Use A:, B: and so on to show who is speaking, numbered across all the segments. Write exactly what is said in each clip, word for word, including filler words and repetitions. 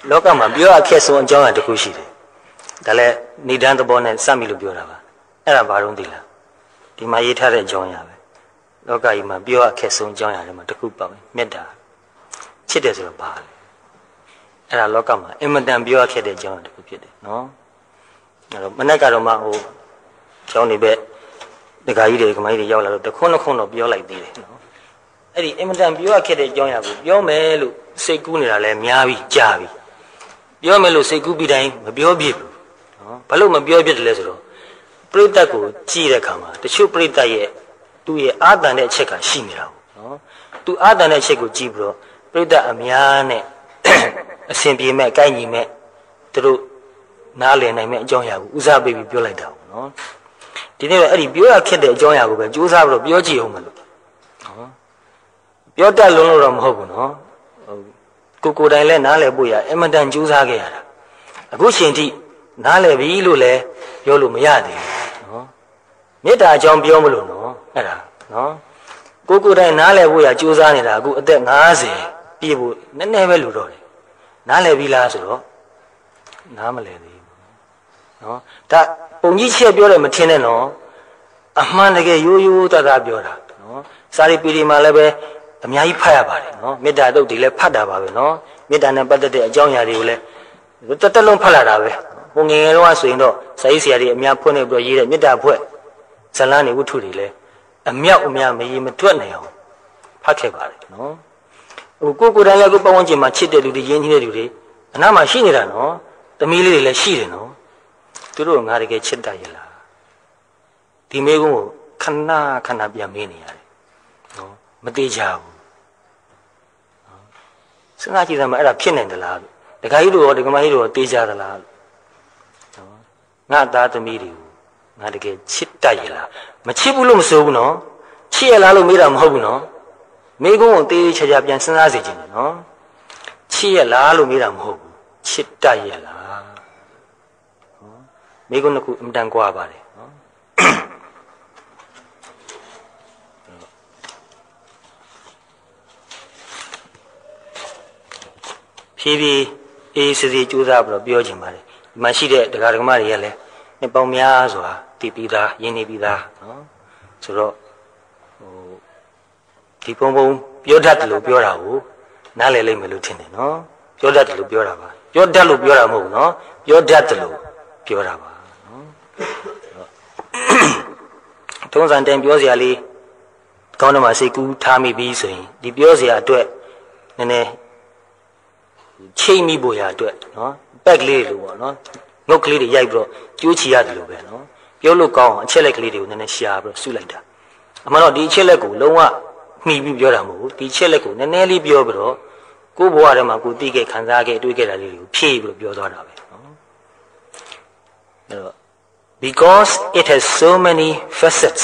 A: လောကမှာပြောအခက်ဆုံးအကြောင်းအရာတစ်ခုရှိတယ်ဒါလည်းဏိဒန်းသဘောနဲ့စပ်မိလို့ပြောတာပါအဲ့ဒါဘာလို့သိလားဒီမှာရေးထားတဲ့အကြောင်းအရာပဲလောကကြီးမှာပြောအခက်ဆုံးအကြောင်းအရာတွေမှာတစ်ခုပါပဲမေတ္တာချစ်တယ်ဆိုတော့ဘာလဲအဲ့ဒါလောကမှာအင်မတန်ပြောအခက်တဲ့အကြောင်းအရာတစ်ခုဖြစ်တယ်နော်အဲ့တော့မနေ့ကတော့မှဟိုကျောင်းနေပဲဒကာကြီးတွေကမကြီးတွေရောက်လာတော့တခွန်းတခွန်းတော့ပြောလိုက်သေးတယ်နော်အဲ့ဒီအင်မတန်ပြောအခက်တဲ့အကြောင်းအရာကိုပြောမယ်လို့စိတ်ကူးနေတာလဲများပြီကြာပြီပြောမယ်လို့စိတ်ကူးပြီးတိုင်းမပြောပြဘူးနော်ဘာလို့မပြောပြတယ်လဲဆိုတော့ပရိသတ်ကိုကြည့်တဲ့အခါမှာတချို့ပရိသတ်ရဲ့သူ့ရဲ့အာတန်တဲ့အချက်ကရှိနေတာနော်သူအာတန်တဲ့အချက်ကိုကြည့်ပြီးတော့ပရိသတ်အများနဲ့အစဉ်ပြေမဲ့ကိုက်ညီမဲ့သူတို့နားလည်နိုင်မဲ့အကြောင်းအရာကိုဦးစားပေးပြီးပြောလိုက်တာပေါ့နော်ဒီနေ့တော့အဲ့ဒီပြောရခက်တဲ့အကြောင်းအရာကိုပဲကြိုးစားပြီးတော့ပြောကြည့်အောင်မလို့နော်ပြောတတ်လုံးလို့တော့မဟုတ်ဘူးနော်ကိုကိုတိုင်လဲနားလည်ဖို့ရအင်မတန်ကြိုးစားခဲ့ရတာအခုချိန်ထိနားလည်ပြီလို့လဲပြောလို့မရသေးဘူးနော်မေတ္တာအကြောင်းပြောမလို့နော်အဲ့ဒါနော်ကိုကိုတိုင်နားလည်ဖို့ရကြိုးစားနေတာအခုအသက်၅၀ပြည့်ဖို့နည်းနည်းပဲလူတော့တယ်နားလည်ပြီလားဆိုတော့နားမလည်သေးဘူးနော်ဒါပုံကြီးချက်ပြောတယ်မထင်နဲ့နော်အမှန်တကယ်ရိုးရိုးသားသားပြောတာနော်စာရီပီဒီမှာလည်းပဲအများကြီးဖတ်ရပါတယ်နော်မေတ္တာတုတ်တွေလည်းဖတ်တာပါပဲနော်မေတ္တာနဲ့ပတ်သက်တဲ့အကြောင်းအရာတွေကိုလည်းတက်တက်လုံးဖတ်လာတာပဲဟိုငယ်ငယ်တော့ဆိုရင်တော့စာရေးဆရာတွေအများဖွင့်နေပြီးတော့ရေးတဲ့မေတ္တာဖွဲ့ဇလန်းတွေဝတ္ထုတွေလည်းအမြောက်အများမရေမတွက်နိုင်အောင်ဖတ်ခဲ့ပါတယ်နော်ဟိုကိုကိုယ်တိုင်လည်းကိုပတ်ဝန်းကျင်မှာချစ်တဲ့လူတွေရင်းနှီးတဲ့လူတွေအနားမှာရှိနေတာနော်သမီးလေးတွေလည်းရှိတယ်နော်သူတို့ငါတကယ်ချစ်တတ်ရဲ့လားဒီမေကုန်းကိုခဏခဏပြန်မေးနေရတယ်နော်မသေးကြဘူးစဉ်းစားကြည့်စမ်းမအဲ့ဒါဖြစ်နိုင်သလားလို့ဒကာကြီးတို့ရောဒကာမကြီးတို့ရောတေးကြသလားလို့နော်ငါသားသမီးတွေကိုငါတကယ်ချစ်တတ်ရဲ့လားမချစ်ဘူးလို့မဆိုဘူးနော်ချစ်ရလားလို့မေးတာမဟုတ်ဘူးနော်မေကုန်းကိုတေးချာချာပြန်စဉ်းစားစေချင်တယ်နော်ချစ်ရလားလို့မေးတာမဟုတ်ဘူးချစ်တတ်ရဲ့လားနော်မေကုန်းတစ်ခုအမှန်တန်ကြွားပါတယ်နော်ဖြည်းဖြည်းအေးစစ်စစ်ကြိုးစားပြီးတော့ပြောချင်ပါတယ်ဒီမှာရှိတဲ့ဒကာဒကမတွေကလည်းနှစ်ပေါင်းများစွာတည်ပြီးသားရင်းနေပြီးသားနော်ဆိုတော့ဟိုဒီပုံပုံပြောတတ်တယ်လို့ပြောတာကိုနားလည်လိမ့်မယ်လို့ထင်တယ်နော်ပြောတတ်တယ်လို့ပြောတာပါပြောတတ်လို့ပြောတာမဟုတ်ဘူးနော်ပြောတတ်တယ်လို့ပြောတာပါနော်ထုံးစံတိုင်ပြောစရာလေးကောင်းတယ်မှာစိတ်ကူးထားမိပြီဆိုရင်ဒီပြောစရာအတွက်နည်းနည်းချိန်မိဖို့ရအတွက်နော်ပက်ကလေးတွေလို့ပေါ့နော်ငုတ်ကလေးတွေရိုက်ပြီးတော့ကျိုးချီရတယ်လို့ပဲနော်ပြောလို့ကောင်းအောင်အချက်လက်ကလေးတွေကိုနည်းနည်းရှာပြီးတော့စုလိုက်တာအမှန်တော့ဒီအချက်လက်ကိုလုံးဝမှီပြီးပြောတာမဟုတ်ဘူးဒီအချက်လက်ကိုနည်းနည်းလေးပြောပြီးတော့ကိုယ့်ဘဝထဲမှာကိုယ်သိခဲ့ခံစားခဲ့တွေးခဲ့တာလေးတွေကိုဖြည့်ပြီးတော့ပြောသွားတာပဲနော်အဲ့တော့ because it has so many facets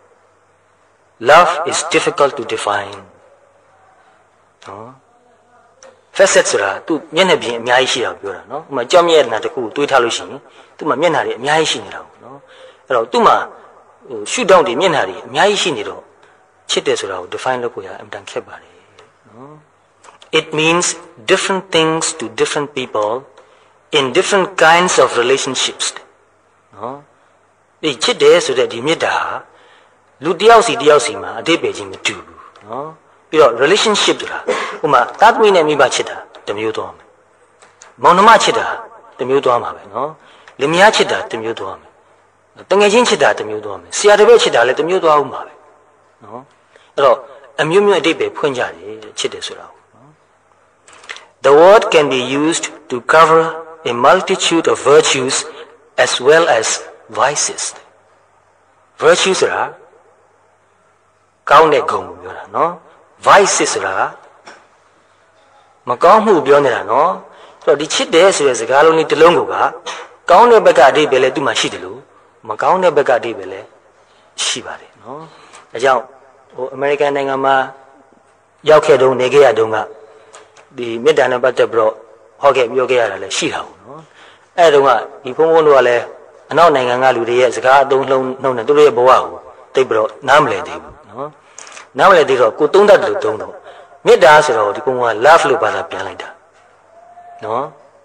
A: love is difficult to define နော် facet ဆိုတာသူမျက်နှာပြင်အများကြီးရှိတာပြောတာနော်ဥပမာကြောက်မျက်နှာတစ်ခုကိုတွေးထားလို့ရှိရင်သူ့မှာမျက်နှာတွေအများကြီးရှိနေတာပေါ့နော်အဲ့တော့သူ့မှာဟိုရှုထောင့်တွေမျက်နှာတွေအများကြီးရှိနေတော့ချစ်တယ်ဆိုတာကို define လုပ်ဖို့ရအမှန်တန်ခက်ပါတယ်နော် it means different things to different people in different kinds of relationships နော်ဒီချစ်တယ်ဆိုတဲ့ဒီမေတ္တာလူတစ်ယောက်စီတစ်ယောက်စီမှာအတိတ်ပဲချင်းမတူဘူးနော်ပြီးတော့ relationship ဆိုတာဥပမာသားသမီးနဲ့မိဘချစ်တာတစ်မျိုးသွားမယ်မောင်နှမချစ်တာတစ်မျိုးသွားမှာပဲနော်လင်မယားချစ်တာတစ်မျိုးသွားမယ်တငယ်ချင်းချစ်တာတစ်မျိုးသွားမယ်ဆရာတစ်ပည့်ချစ်တာလည်းတစ်မျိုးသွားဦးမှာပဲနော်အဲ့တော့အမျိုးမျိုးအတိတ်ပဲဖွင့်ကြတယ်ချစ်တယ်ဆိုတာနော် The word can be used to cover a multitude of virtues as well as vices virtue ဆိုတာကောင်းတဲ့ဂုဏ်ကိုပြောတာနော် vices ဆိုတာမကောင်းမှုပြောနေတာနော်ဆိုတော့ဒီချစ်တယ်ဆိုတဲ့စကားလုံးလေးတစ်လုံးကိုကကောင်းတဲ့ဘက်ကအဓိပ္ပာယ်လည်းသူ့မှာရှိတယ်လို့မကောင်းတဲ့ဘက်ကအဓိပ္ပာယ်လည်းရှိပါတယ်နော်ဒါကြောင့်ဟိုအမေရိကန်နိုင်ငံမှာရောက်ခဲ့တုန်းနေခဲ့ရတုန်းကဒီမေတ္တာနဲ့ပတ်သက်ပြီးတော့ဟောခဲ့ပြောခဲ့ရတာလည်းရှိတာပေါ့နော်အဲ့တုန်းကဒီဘုန်းဘုန်းတို့ကလည်းအနောက်နိုင်ငံကလူတွေရဲ့စကားအသုံးနှုန်းနှုန်းနဲ့သူတို့ရဲ့ဘဝကိုသိပြီးတော့နားမလည်သေးဘူးနော်နားမလည်သေးတော့ကိုသုံးတတ်တယ်လို့သုံးတော့မေတ္တာဆိုတော့ဒီကောင်က love လို့ဘာသာပြန်လိုက်တာနော်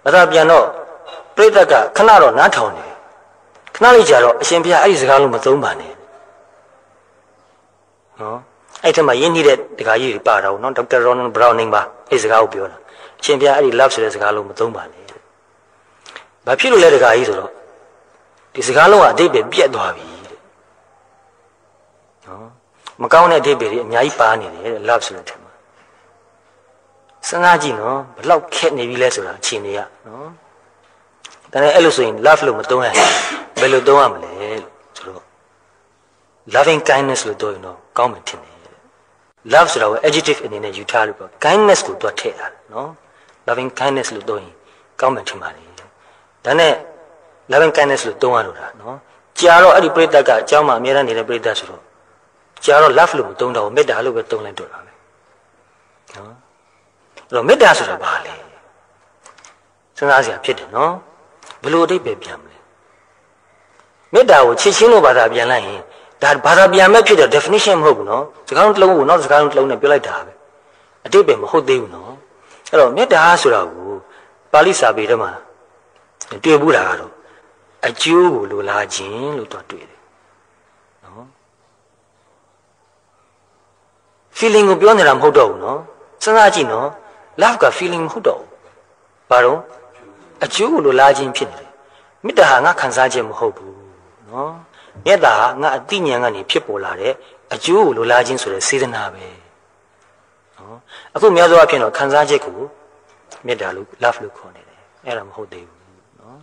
A: ဘာသာပြန်တော့ပြိတ္တကခဏတော့နားထောင်တယ်ခဏလေးကြာတော့အရှင်ဘုရားအဲ့ဒီစကားလုံးမသုံးပါနဲ့နော်အဲ့ထက်မှရင်းနှီးတဲ့တခါကြီးတွေပါတော့နော်ဒေါက်တာရောနန်ဘရောင်းနင်းပါအဲ့စကားကိုပြောတာအရှင်ဘုရားအဲ့ဒီ love ဆိုတဲ့စကားလုံးမသုံးပါနဲ့ဘာဖြစ်လို့လဲတခါကြီးဆိုတော့ဒီစကားလုံးကအတိတ်ပဲပြက်သွားပြီတဲ့နော်မကောင်းတဲ့အတိတ်ပဲတွေအများကြီးပါနေတယ်တဲ့ love ဆိုတဲ့ထက်မှာစဉ်းစားကြည့်နော်ဘလောက်ခက်နေပြီလဲဆိုတာအချိန်တွေကနော်ဒါနဲ့အဲ့လိုဆိုရင် love လို့မသုံးရဘယ်လိုသုံးရမလဲလို့ဆိုတော့ loving kindness လို့ပြောရင်တော့ကောင်းမှထင်တယ် love ဆိုတာကို adjective အနေနဲ့ယူထားလို့ပေါ့ kindness ကိုတွက်ထည့်တာနော် loving kindness လို့ပြောရင်ကောင်းမှထင်ပါလေဒါနဲ့ loving kindness လို့သုံးရလို့တာနော်ကြာတော့အဲ့ဒီပရိသတ်ကအเจ้าမှာအများအားနေတဲ့ပရိသတ်ဆိုတော့ကြာတော့ love လို့မသုံးတော့မေတ္တာလို့ပဲသုံးလိုက်တော့တာပဲနော်အဲ့တော့မေတ္တာဆိုတာဘာလဲစဉ်းစားစရာဖြစ်တယ်နော်ဘယ်လိုအဓိပ္ပာယ်ပြန်မလဲမေတ္တာကိုချစ်ချင်းလို့ဘာသာပြန်လိုက်ရင်ဒါဘာသာပြန်မဲ့ဖြစ်တဲ့ definition မဟုတ်ဘူးနော်စကားလုံးတစ်လုံးကိုနောက်စကားလုံးတစ်လုံးနဲ့ပြောလိုက်တာပဲအဓိပ္ပာယ်မဟုတ်သေးဘူးနော်အဲ့တော့မေတ္တာဆိုတာကိုပါဠိစာပေထဲမှာတွေ့ဘူးတာကတော့အကျိုးကိုလိုလားခြင်းလို့တော့တွေ့တယ်နော် feeling ကိုပြောနေတာမဟုတ်တော့ဘူးနော်စဉ်းစားကြည့်နော် love က feeling မဟုတ်တော့ဘူးဘာလို့အကျိုးကိုလိုလားခြင်းဖြစ်နေတယ်မေတ္တာဟာငါခံစားခြင်းမဟုတ်ဘူးနော်မေတ္တာဟာငါအသိဉာဏ်ကနေဖြစ်ပေါ်လာတဲ့အကျိုးကိုလိုလားခြင်းဆိုတဲ့စေတနာပဲနော်အခုများသောအားဖြင့်တော့ခံစားချက်ကိုမေတ္တာလို့ love လို့ခေါ်နေတယ်အဲ့ဒါမဟုတ်သေးဘူးနော်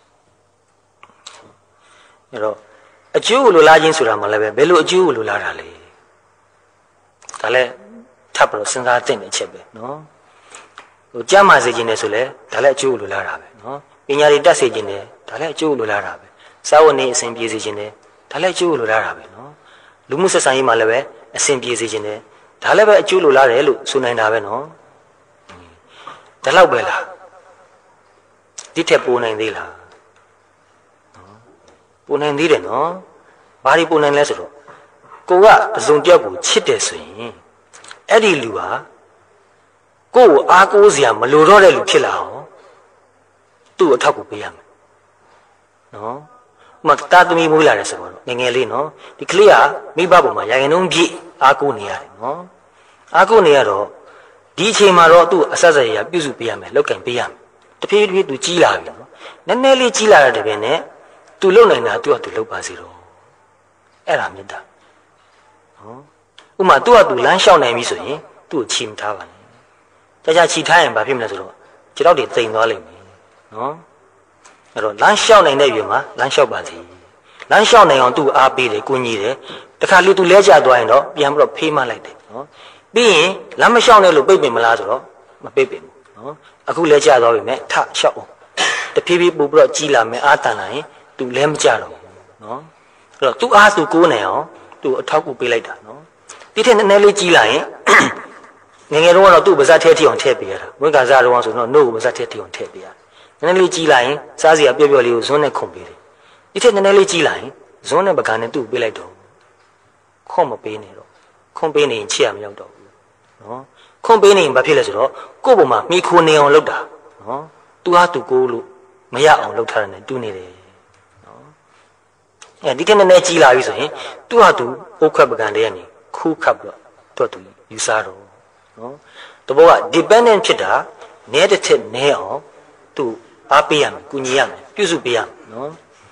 A: အဲ့တော့အကျိုးကိုလိုလားခြင်းဆိုတာမှလည်းပဲဘယ်လိုအကျိုးကိုလိုလားတာလဲဒါလည်းထပ်ပြီးတော့စဉ်းစားသင့်တဲ့အချက်ပဲနော်ဟိုကြမ်းမာစေခြင်းနဲ့ဆိုလဲဒါလည်းအကျိုးကိုလိုလားတာပဲနော်ပညာတွေတတ်စေခြင်းနဲ့ဒါလည်းအကျိုးကိုလိုလားတာပဲစာဝတ်နေအစဉ်ပြေစေခြင်းနဲ့ဒါလည်းအကျိုးကိုလိုလားတာပဲနော်လူမှုဆက်ဆံရေးမှာလည်းပဲအစဉ်ပြေစေခြင်းနဲ့ဒါလည်းပဲအကျိုးလိုလားတယ်လို့ဆိုနိုင်တာပဲနော်ဒါလောက်ပဲလားဒီထက်ပိုနိုင်သေးလားနော်ပိုနိုင်သေးတယ်နော်ဘာတွေပိုနိုင်လဲဆိုတော့ကိုကတစုံတစ်ယောက်ကိုချစ်တယ်ဆိုရင်အဲ့ဒီလူဟာကိုယ့်ကိုအားကိုးစရာမလိုတော့တဲ့လူဖြစ်လာအောင်သူ့အထောက်ကိုပေးရမယ်နော်ဥပမာတာသမီမွေးလာတယ်ဆိုတော့ငငယ်လေးနော်ဒီကလေးကမိဘပေါ်မှာရာခိုင်နှုန်းပြည့်အားကိုးနေရတယ်နော်အားကိုးနေရတော့ဒီအချိန်မှာတော့သူ့အဆက်ဆက်ရပြုစုပေးရမယ်လောက်ကင်ပေးရမယ်တဖြည်းဖြည်းသူကြီးလာပြီနော်နည်းနည်းလေးကြီးလာတဲ့တပင်နဲ့သူလုံနိုင်တာသူ့ကသူလုံပါစေတော့အဲ့ဒါမေတ္တာနော်ဥပမာသူ့ကသူလမ်းလျှောက်နိုင်ပြီဆိုရင်သူ့ကိုချီမထားပါနဲ့တခြားချီထားရင်ဘာဖြစ်မလဲဆိုတော့ခြေထောက်တွေတိမ်သွားလိမ့်မယ်နော်အဲ့တော့လမ်းလျှောက်နိုင်တဲ့ယူမှာလမ်းလျှောက်ပါစေလမ်းလျှောက်နိုင်အောင်သူ့အားပေးတယ်ကိုညီတယ်တခါလူသူလဲကျသွားရင်တော့ပြန်ပြီးတော့ဖေးမလိုက်တယ်နော်ပြီးရင်လမ်းမလျှောက်နဲ့လို့ပိတ်ပင်မလားဆိုတော့မပိတ်ပင်ဘူးနော်အခုလဲကျသွားပြီမဲ့ထလျှောက်အောင်တဖြည်းဖြည်းပို့ပြီးတော့ကြီးလာမယ်အားတန်လာရင်သူလဲမကျတော့ဘူးနော်အဲ့တော့သူ့အားသူကိုးနိုင်အောင်သူ့အထောက်ကူပေးလိုက်တာနော်ဒီထက်နည်းနည်းလေးကြီးလာရင်ငငယ်တော့တော့သူ့ပါဇက်ထဲထိအောင်ထည့်ပေးရတာဝိက္ခာစားတော့ဆိုတော့နှုတ်ကိုပါဇက်ထဲထိအောင်ထည့်ပေးရနည်းနည်းလေးကြီးလာရင်စားစီကပျော့ပျော့လေးကိုဇွန်းနဲ့ခုန်ပေးတယ်ဒီထက်နည်းနည်းလေးကြီးလာရင်ဇွန်းနဲ့ပကံနဲ့သူ့ပေးလိုက်တော့ခွန်မပေးနဲ့တော့ခွန်ပေးနေရင်ချစ်ရမရောက်တော့ဘူးနော်ခွန်ပေးနေရင်ဘာဖြစ်လဲဆိုတော့ကိုယ့်ဘုံမှာမိခိုနေအောင်လုပ်တာနော်သူဟာသူကိုလို့မရအောင်လုပ်ထားတယ်နဲ့တူးနေတယ်နော်အဲဒီထက်နည်းနည်းကြီးလာပြီဆိုရင်သူဟာသူအိုးခွက်ပကံတွေကနေခူးခပ်ပြီးတော့သူယူစားတော့နော်တဘောက dependent ဖြစ်တာနဲတစ်ထက်နဲအောင်သူအားပေးရမယ်ကူညီရမယ်ပြုစုပေးရမယ်နော်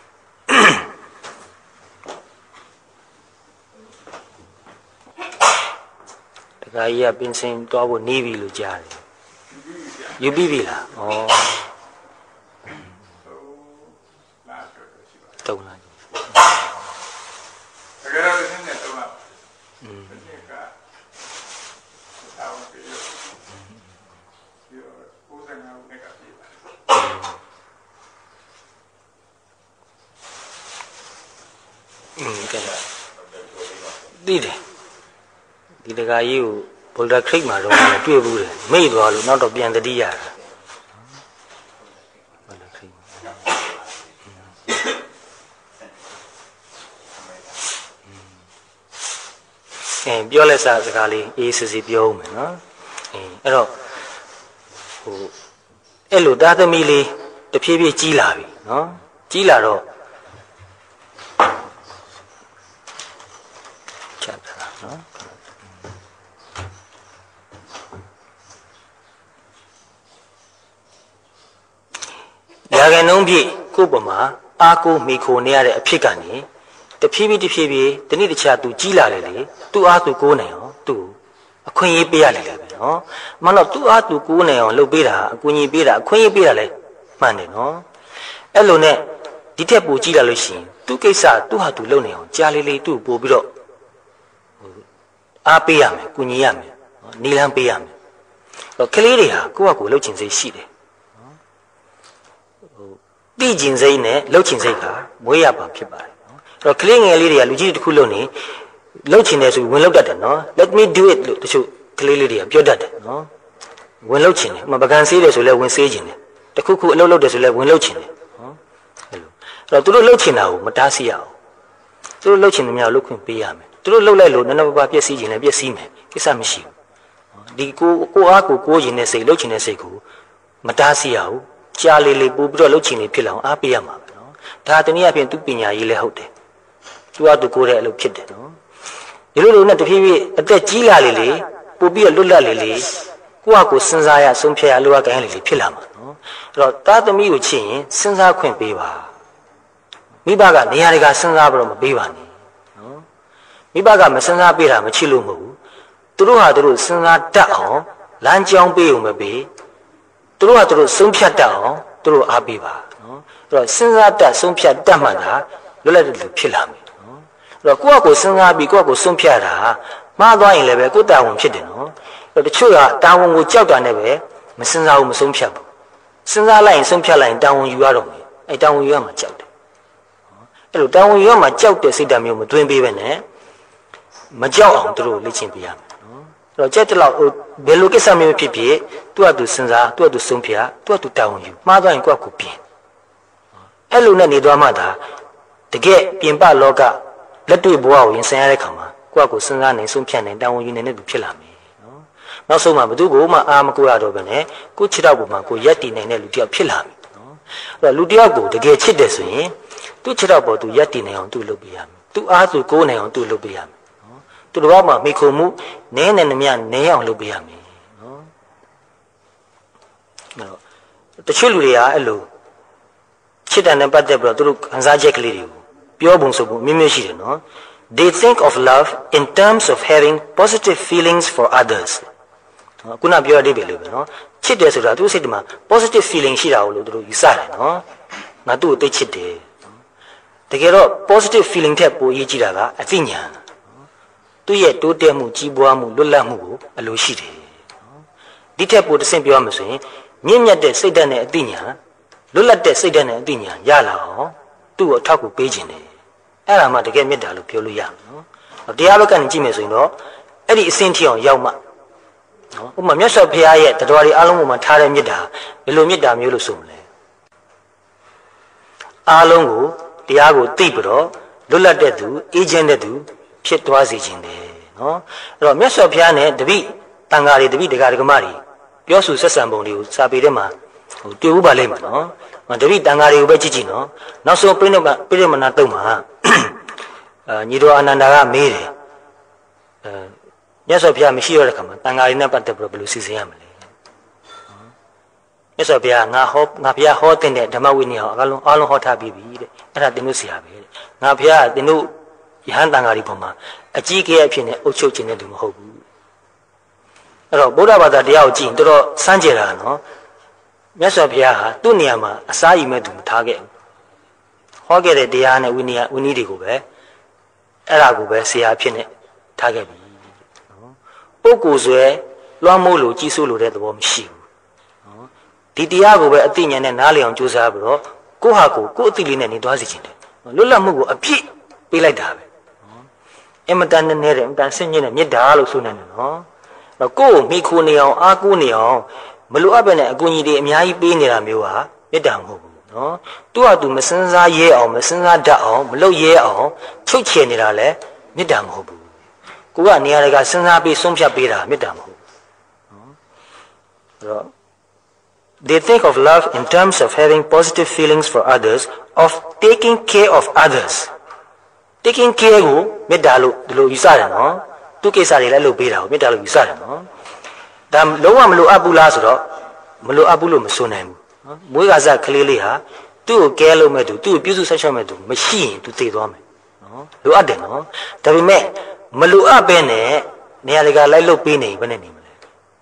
A: တခါကြီးကပင်စင်တွားဖို့နေပြီလို့ကြားတယ်ယူပြီးပြီလားဩတုံးလားတကယ်တော့ဒီနေ့တော့อืมอืมကဲသိတယ်ဒီတခါကြီးကိုဘုရားခရိတ်မှာတော့တွေ့ဘူးတယ်မိတ်သွားလို့နောက်တော့ပြန်တတိရတာဘုရားခရိတ်အဲပြောလက်စားစကားလေးအေးစစ်စစ်ပြောဦးမယ်နော်အဲအဲ့တော့ဟိုအဲ့လိုသားသမီးလေးတဖြည်းဖြည်းကြီးလာပြီနော်ကြီးလာတော့ချက်တာနော်ရာဂနှုံးပြည့်ကိုယ့်ပေါ်မှာအားကိုးမိခိုနေရတဲ့အဖြစ်ကနေတဖြည်းဖြည်းတဖြည်းဖြည်းတနည်းတခြားသူကြီးလာတယ်လေသူ့အားသူကိုးနိုင်အောင်သူ့အခွင့်အရေးပေးရလေလေပဲနော်မှန်တော့သူ့အားသူကိုးနိုင်အောင်လုပ်ပေးတာအကူအညီပေးတာအခွင့်အရေးပေးတာလေမှန်တယ်နော်အဲ့လိုနဲ့ဒီထက်ပိုကြီးလာလို့ရှိရင်သူ့ကိစ္စသူ့ဟာသူလုပ်နေအောင်ကြားလေးလေးသူ့ပို့ပြီးတော့အားပေးရမယ်ကူညီရမယ်နော်နီလန်းပေးရမယ်တော့ကလေးတွေဟာကိုယ့်ဟာကိုယ်လှုပ်ချင်စိတ်ရှိတယ်နော်ဟိုသိကျင်စိတ်နဲ့လှုပ်ချင်စိတ်ကမွေးရပါဖြစ်ပါတယ်နော်အဲ့တော့ကလေးငယ်လေးတွေကလူကြီးတစ်ခုလုံးနေလှုပ်ချင်တယ်ဆိုဝင်လှုပ်တတ်တယ်နော် let me do it လို့တချို့ကလေးလေးတွေကပြောတတ်တယ်နော်ဝင်လှုပ်ချင်တယ်မပကံဆေးတယ်ဆိုလဲဝင်ဆေးချင်တယ်တခုခုအလုပ်လုပ်တယ်ဆိုလဲဝင်လှုပ်ချင်တယ်နော်အဲ့လိုအဲ့တော့သူတို့လှုပ်ချင်တာကိုမတားဆီးရအောင်သူတို့လှုပ်ချင်တယ်များလှုပ်ခွင့်ပေးရမယ်သူတို့လှုပ်လိုက်လို့နည်းနည်းပါးပါးပြည့်စည်ချင်လဲပြည့်စည်မယ်ကိစ္စမရှိဘူးဒီကိုကိုအားကိုကိုရင်တဲ့စိတ်လှုပ်ချင်တဲ့စိတ်ကိုမတားဆီးရဘူးကြားလေးလေးပို့ပြီးတော့လှုပ်ချင်နေဖြစ်လောင်အားပေးရမှာပဲနော်ဒါတနည်းအားဖြင့်သူပညာရေးလည်းဟုတ်တယ်သူကသူကိုတဲ့အလုပ်ဖြစ်တယ်နော်ဒီလိုလိုနဲ့တဖြည်းဖြည်းအသက်ကြီးလာလေလေပို့ပြီးတော့လွတ်လပ်လေလေကိုယ့်ဟာကိုယ်စဉ်းစားရဆုံးဖြတ်ရလိုအပ်ကိုင်းလေလေဖြစ်လာမှာနော်အဲ့တော့သားသမီးကိုချစ်ရင်စဉ်းစားခွင့်ပေးပါမိဘကနေရာတွေကစဉ်းစားပြီးတော့မပေးပါနဲ့နော်မိဘကမစဉ်းစားပေးတာမချစ်လို့မဟုတ်ဘူးသူတို့ဟာသူတို့စဉ်းစားတတ်အောင်လမ်းကြောင်းပေးုံမပေးသူတို့ဟာသူတို့ဆုံးဖြတ်တတ်အောင်သူတို့အားပေးပါနော်အဲ့တော့စဉ်းစားတတ်ဆုံးဖြတ်တတ်မှသာလွတ်လပ်တဲ့လူဖြစ်လာမယ်နော်အဲ့တော့ကိုယ့်အကိုစဉ်းစားပြီးကိုယ့်အကိုဆုံးဖြတ်တာမှားသွားရင်လည်းပဲကိုယ်တာဝန်ဖြစ်တယ်နော်အဲ့တော့တချို့ကတာဝန်ကိုကြောက်တာနဲ့ပဲမစဉ်းစားဘူးမဆုံးဖြတ်ဘူးစဉ်းစားလိုက်ရင်ဆုံးဖြတ်လိုက်ရင်တာဝန်ယူရတော့မယ်အဲ့တာဝန်ယူရမှာကြောက်တယ်အဲ့လိုတာဝန်ယူရမှာကြောက်တဲ့စိတ်ဓာတ်မျိုးမသွင်းပေးပဲနဲ့မကြောက်အောင်သူတို့လေ့ကျင့်ပေးရမယ်နော်အဲ့တော့ကြက်တလောက်ဘယ်လိုကိစ္စမျိုးဖြစ်ဖြစ်သူ့အတူစဉ်းစားသူ့အတူဆုံးဖြတ်သူ့အတူတာဝန်ယူမှားသွားရင်ကိုယ့်အကူပြင်အဲ့လိုနဲ့နေသွားမှသာတကယ်ပြင်ပလောကလက်တွေ့ဘဝကိုရင်ဆိုင်ရတဲ့ခါမှာကိုယ့်အကူစဉ်းစားနိုင်ဆုံးဖြတ်နိုင်တာဝန်ယူနိုင်တဲ့သူဖြစ်လာမယ်နော်နောက်ဆုံးမှဘယ်သူကိုမှအာမကိုရတော့ပဲနဲ့ကိုချစ်တော့ပုံမှာကိုရက်တည်နိုင်တဲ့လူတစ်ယောက်ဖြစ်လာမယ်နော်အဲ့တော့လူတစ်ယောက်ကိုတကယ်ချစ်တယ်ဆိုရင်သူချစ်တော့ပေါ်သူရက်တည်နိုင်အောင်သူလုပ်ပေးရမယ်သူအားသူကိုးနိုင်အောင်သူလုပ်ပေးရမယ်နော်သူတို့ဘာမှမိခုံမှုနည်းနေနှမြနည်းအောင်လုပ်ပေးရမယ်နော်အဲ့တော့တချို့လူတွေကအဲ့လိုချစ်တဲ့နဲ့ပတ်သက်ပြီးတော့သူတို့ခံစားချက်ကလေးတွေကိုပြောပုံဆိုပုံအမျိုးမျိုးရှိတယ်နော် they think of love in terms of having positive feelings for others ခုနပြောရတဲ့ပဲလို့ပဲနော်ချစ်တယ်ဆိုတာသူစိတ်ထဲမှာ positive feeling ရှိတာကိုလို့သူတို့ယူဆတယ်နော်ငါသူ့ကိုသိချစ်တယ်တကယ်တော့ positive feeling ထက်ပိုအရေးကြီးတာကအသိဉာဏ်သူ့ရဲ့တိုးတက်မှုကြီးပွားမှုလွတ်လပ်မှုကိုအလိုရှိတယ်ဒီထက်ပိုတစ်ဆင့်ပြောရမှာဆိုရင်မြင့်မြတ်တဲ့စိတ်ဓာတ်နဲ့အသိဉာဏ်လွတ်လပ်တဲ့စိတ်ဓာတ်နဲ့အသိဉာဏ်ရလာအောင်သူ့ကိုအထောက်အကူပေးခြင်းတယ်အဲ့ဒါမှတကယ်မေတ္တာလို့ပြောလို့ရမယ်နော်တရားဘက်ကနေကြည့်မယ်ဆိုရင်တော့အဲ့ဒီအဆင့်ထိအောင်ရောက်မှနော်ဥပမာမြတ်စွာဘုရားရဲ့တရားတွေအားလုံးပေါ်မှာထားတဲ့မေတ္တာဘယ်လိုမေတ္တာမျိုးလို့ဆိုမလဲအားလုံးကိုတရားကိုသိပြီးတော့လွတ်လပ်တဲ့သူအေးချမ်းတဲ့သူဖြစ်သွားစေခြင်းတယ်နော်အဲ့တော့မြတ်စွာဘုရားနဲ့တပိတန်ဃာတွေတပိဒကာဒကမတွေပြောဆိုဆက်ဆံပုံတွေကိုစာပေထဲမှာဟိုတွေ့ဦးပါလိမ့်မယ်နော်တပိတန်ဃာတွေကိုပဲကြည့်ကြည့်နော်နောက်ဆုံးပြိဋိမပြိဋိမနာတုံးမှာအာညီတော်အာနန္ဒာကမေးတယ်အဲမြတ်စွာဘုရားမရှိရတဲ့ခါမှာတန်ဃာတွေနဲ့ပတ်သက်ပြီးဘယ်လိုစီစဉ်ရမလဲမြတ်စွာဘုရားငါဟောငါဘုရားဟောတဲ့ဓမ္မဝိနည်းဟောအလုံးအလုံးဟောထားပြီးပြီတဲ့အဲ့ဒါသင်တို့ဆရာပဲတဲ့ငါဘုရားသင်တို့ယဟန်တန်ဃာတွေပုံမှာအကြီးအကဲအဖြစ်နဲ့အုပ်ချုပ်ခြင်းတဲ့သူမဟုတ်ဘူးအဲ့တော့ဗုဒ္ဓဘာသာတရားကိုကြည့်ရင်တော်တော်စမ်းကြယ်တာနော်မြတ်စွာဘုရားဟာသူ့နေရာမှာအစာရည်မဲ့သူမထားခဲ့ဘူးဟောခဲ့တဲ့တရားနဲ့ဝိနည်းဝိနည်းတွေကိုပဲအဲ့ဒါကိုပဲဆရာဖြစ်နေထားခဲ့ပြီနော်ပုဂ္ဂိုလ်ဆွဲလွှမ်းမိုးလို့ကြီးစိုးလို့တဲ့သဘောမရှိဘူးနော်ဒီတရားကိုပဲအသိဉာဏ်နဲ့နားလည်အောင်ကြိုးစားပြီးတော့ကိုယ့်ဟာကိုယ်ကိုယ့်အသိလေးနဲ့နေသွားစေချင်တယ်လွတ်လပ်မှုကိုအပြည့်ပေးလိုက်တာပဲနော်အမတန်နဲ့နဲ့တဲ့အမတန်ဆင့်ညစ်တဲ့မေတ္တာလို့ဆိုနေတယ်နော်တော့ကိုယ်ကိုမိခိုးနေအောင်အားကိုးနေအောင်မလိုအပ်ပဲနဲ့အကူအညီတွေအများကြီးပေးနေတာမျိုးဟာမေတ္တာမဟုတ်ဘူးနော်သူ့ဟာသူမစင်စားရဲအောင်မစင်စားတတ်အောင်မလုပ်ရဲအောင်ချုပ်ချယ်နေတာလဲမေတ္တာမဟုတ်ဘူးကိုကနေရာတွေကစဉ်းစားပြီးဆုံးဖြတ်ပေးတာမေတ္တာမဟုတ်ဘူးနော်အဲ့တော့ they think of love in terms of having positive feelings for others, of taking care of others. Taking care of metta lo di lo yusaတယ်နော်သူကိစ္စတွေလည်းလုပ်ပေးတာကိုမေတ္တာလို့ယူဆတယ်နော်ဒါလုံးဝမလိုအပ်ဘူးလားဆိုတော့မလိုအပ်ဘူးလို့မဆိုနိုင်ဘူးနော်မွေးကစားကလေးလေးဟာသူ့ကိုကဲလို့မဲ့သူသူ့ကိုပြုစုဆက်ရှောက်မဲ့သူမရှိရင်သူသိသွားမယ်နော်လိုအပ်တယ်နော်ဒါပေမဲ့မလိုအပ်ပဲနဲ့နေရာတကာလိုက်လုပ်ပေးနေဘယ်နဲ့နေမလဲ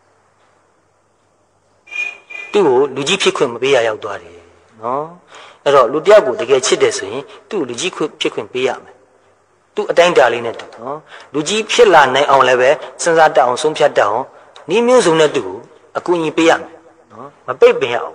A: သူ့ကိုလူကြီးဖြစ်ခွင့်မပေးရရောက်သွားတယ်နော်အဲ့တော့လူတယောက်ကိုတကယ်ချစ်တယ်ဆိုရင်သူ့ကိုလူကြီးဖြစ်ခွင့်ပေးရမယ်သူ့အတိုင်းတာလေးနဲ့တူနော်လူကြီးဖြစ်လာနိုင်အောင်လည်းပဲစဉ်းစားတတ်အောင်ဆုံးဖြတ်တတ်အောင်ဤမျိုးစုံနဲ့သူ့ကိုအကူအညီပေးရမယ်နော်မပိတ်ပင်ရအောင်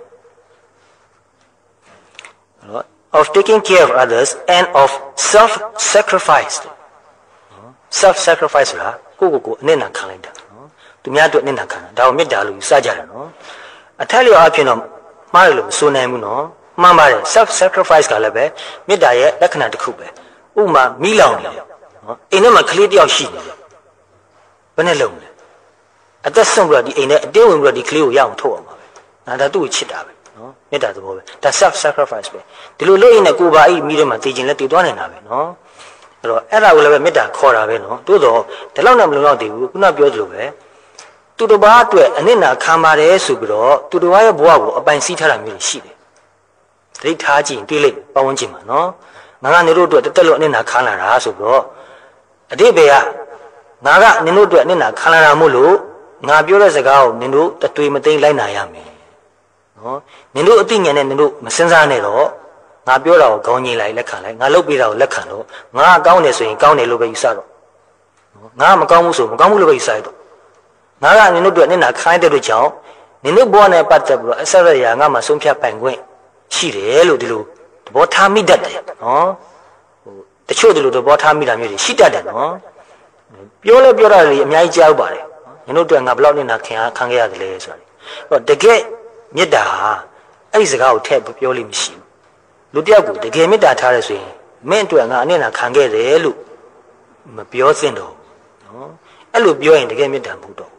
A: of taking care of others and of self sacrifice self sacrifice ဆိုတာကိုကိုကိုအနစ်နာခံလိုက်တာနော်သူများအတွက်အနစ်နာခံတာဒါကိုမေတ္တာလို့ယူဆကြတယ်နော်အထက်လျော်အဖြစ်တော့မှားတယ်လို့မဆိုနိုင်ဘူးနော်မှန်ပါတယ် self sacrifice ကလည်းပဲမေတ္တာရဲ့လက္ခဏာတစ်ခုပဲဥမာမိလောင်နေတယ်နော်အိမ်ထဲမှာကလေးတယောက်ရှိနေတယ်ဘယ်နဲ့လုံးလဲအသက်ဆုံးပြီးတော့ဒီအိမ်ထဲအတင်းဝင်ပြီးတော့ဒီကလေးကိုရအောင်ထုတ်အောင်ပါပဲငါဒါသူ့ကိုချစ်တာပဲနော်မေတ္တာသဘောပဲဒါ self sacrifice ပဲဒီလိုလုပ်ရင်လည်းကိုယ်ပါအိမိထဲမှာတည်ခြင်းလည်းတည်သွားနေတာပဲနော်အဲ့တော့အဲ့ဒါကိုလည်းပဲမေတ္တာခေါ်တာပဲနော်တိုးတော့ဒီလောက်နဲ့မလုံလောက်သေးဘူးခုနပြောသလိုပဲသူတစ်ပါးအတွက်အနစ်နာခံပါတယ်ဆိုပြီးတော့သူတစ်ပါးရဲ့ဘဝကိုအပိုင်စီးထားတာမျိုးရှိတယ်သတိထားကြည့်ရင်တွေးလိုက်ပတ်ဝန်းကျင်မှာနော်ငါကနင်တို့အတွက်တက်တက်လို့အနစ်နာခံလာတာဆိုပြီးတော့အတိတ်ပဲကငါကနင်တို့အတွက်အနစ်နာခံလာတာမို့လို့ငါပြောတဲ့စကားကိုနင်တို့တသွေမသိမ့်လိုက်နာရမယ်နော်နင်တို့အသိဉာဏ်နဲ့နင်တို့မစင်စားနဲ့တော့ငါပြောတာကိုခေါင်းကြီးလိုက်လက်ခံလိုက်ငါလုပ်ပေးတာကိုလက်ခံတော့ငါကောင်းတယ်ဆိုရင်ကောင်းတယ်လို့ပဲယူဆတော့ငါမကောင်းဘူးဆိုမကောင်းဘူးလို့ပဲယူဆရတော့ငါကနင်တို့အတွက်အနစ်နာခံရတဲ့အတွက်ကြောင့်နင်တို့ဘဝနဲ့ပတ်သက်ပြီးတော့အဆက်ရရငါမှဆုံးဖြတ်ပိုင်ခွင့်ရှိတယ်လို့ဒီလိုသဘောထားမိတတ်တယ်နော်ဟိုတချို့ဒီလိုသဘောထားမိတာမျိုးတွေရှိတတ်တယ်နော်ပြောလဲပြောတာတွေအများကြီးကြားဥပါတယ်နင်တို့အတွက်ငါဘယ်လောက်နစ်နာခံရခံခဲ့ရတယ်လဲဆိုတာအဲ့တော့တကယ်မေတ္တာဟာအဲ့ဒီစကားကိုထည့်ပြောလို့မရှိဘူးလူတယောက်ကိုတကယ်မေတ္တာထားရဆိုရင်မင်းအတွက်ငါအနစ်နာခံခဲ့တယ်လို့မပြောသင့်တော့နော်အဲ့လိုပြောရင်တကယ်မေတ္တာမဟုတ်တော့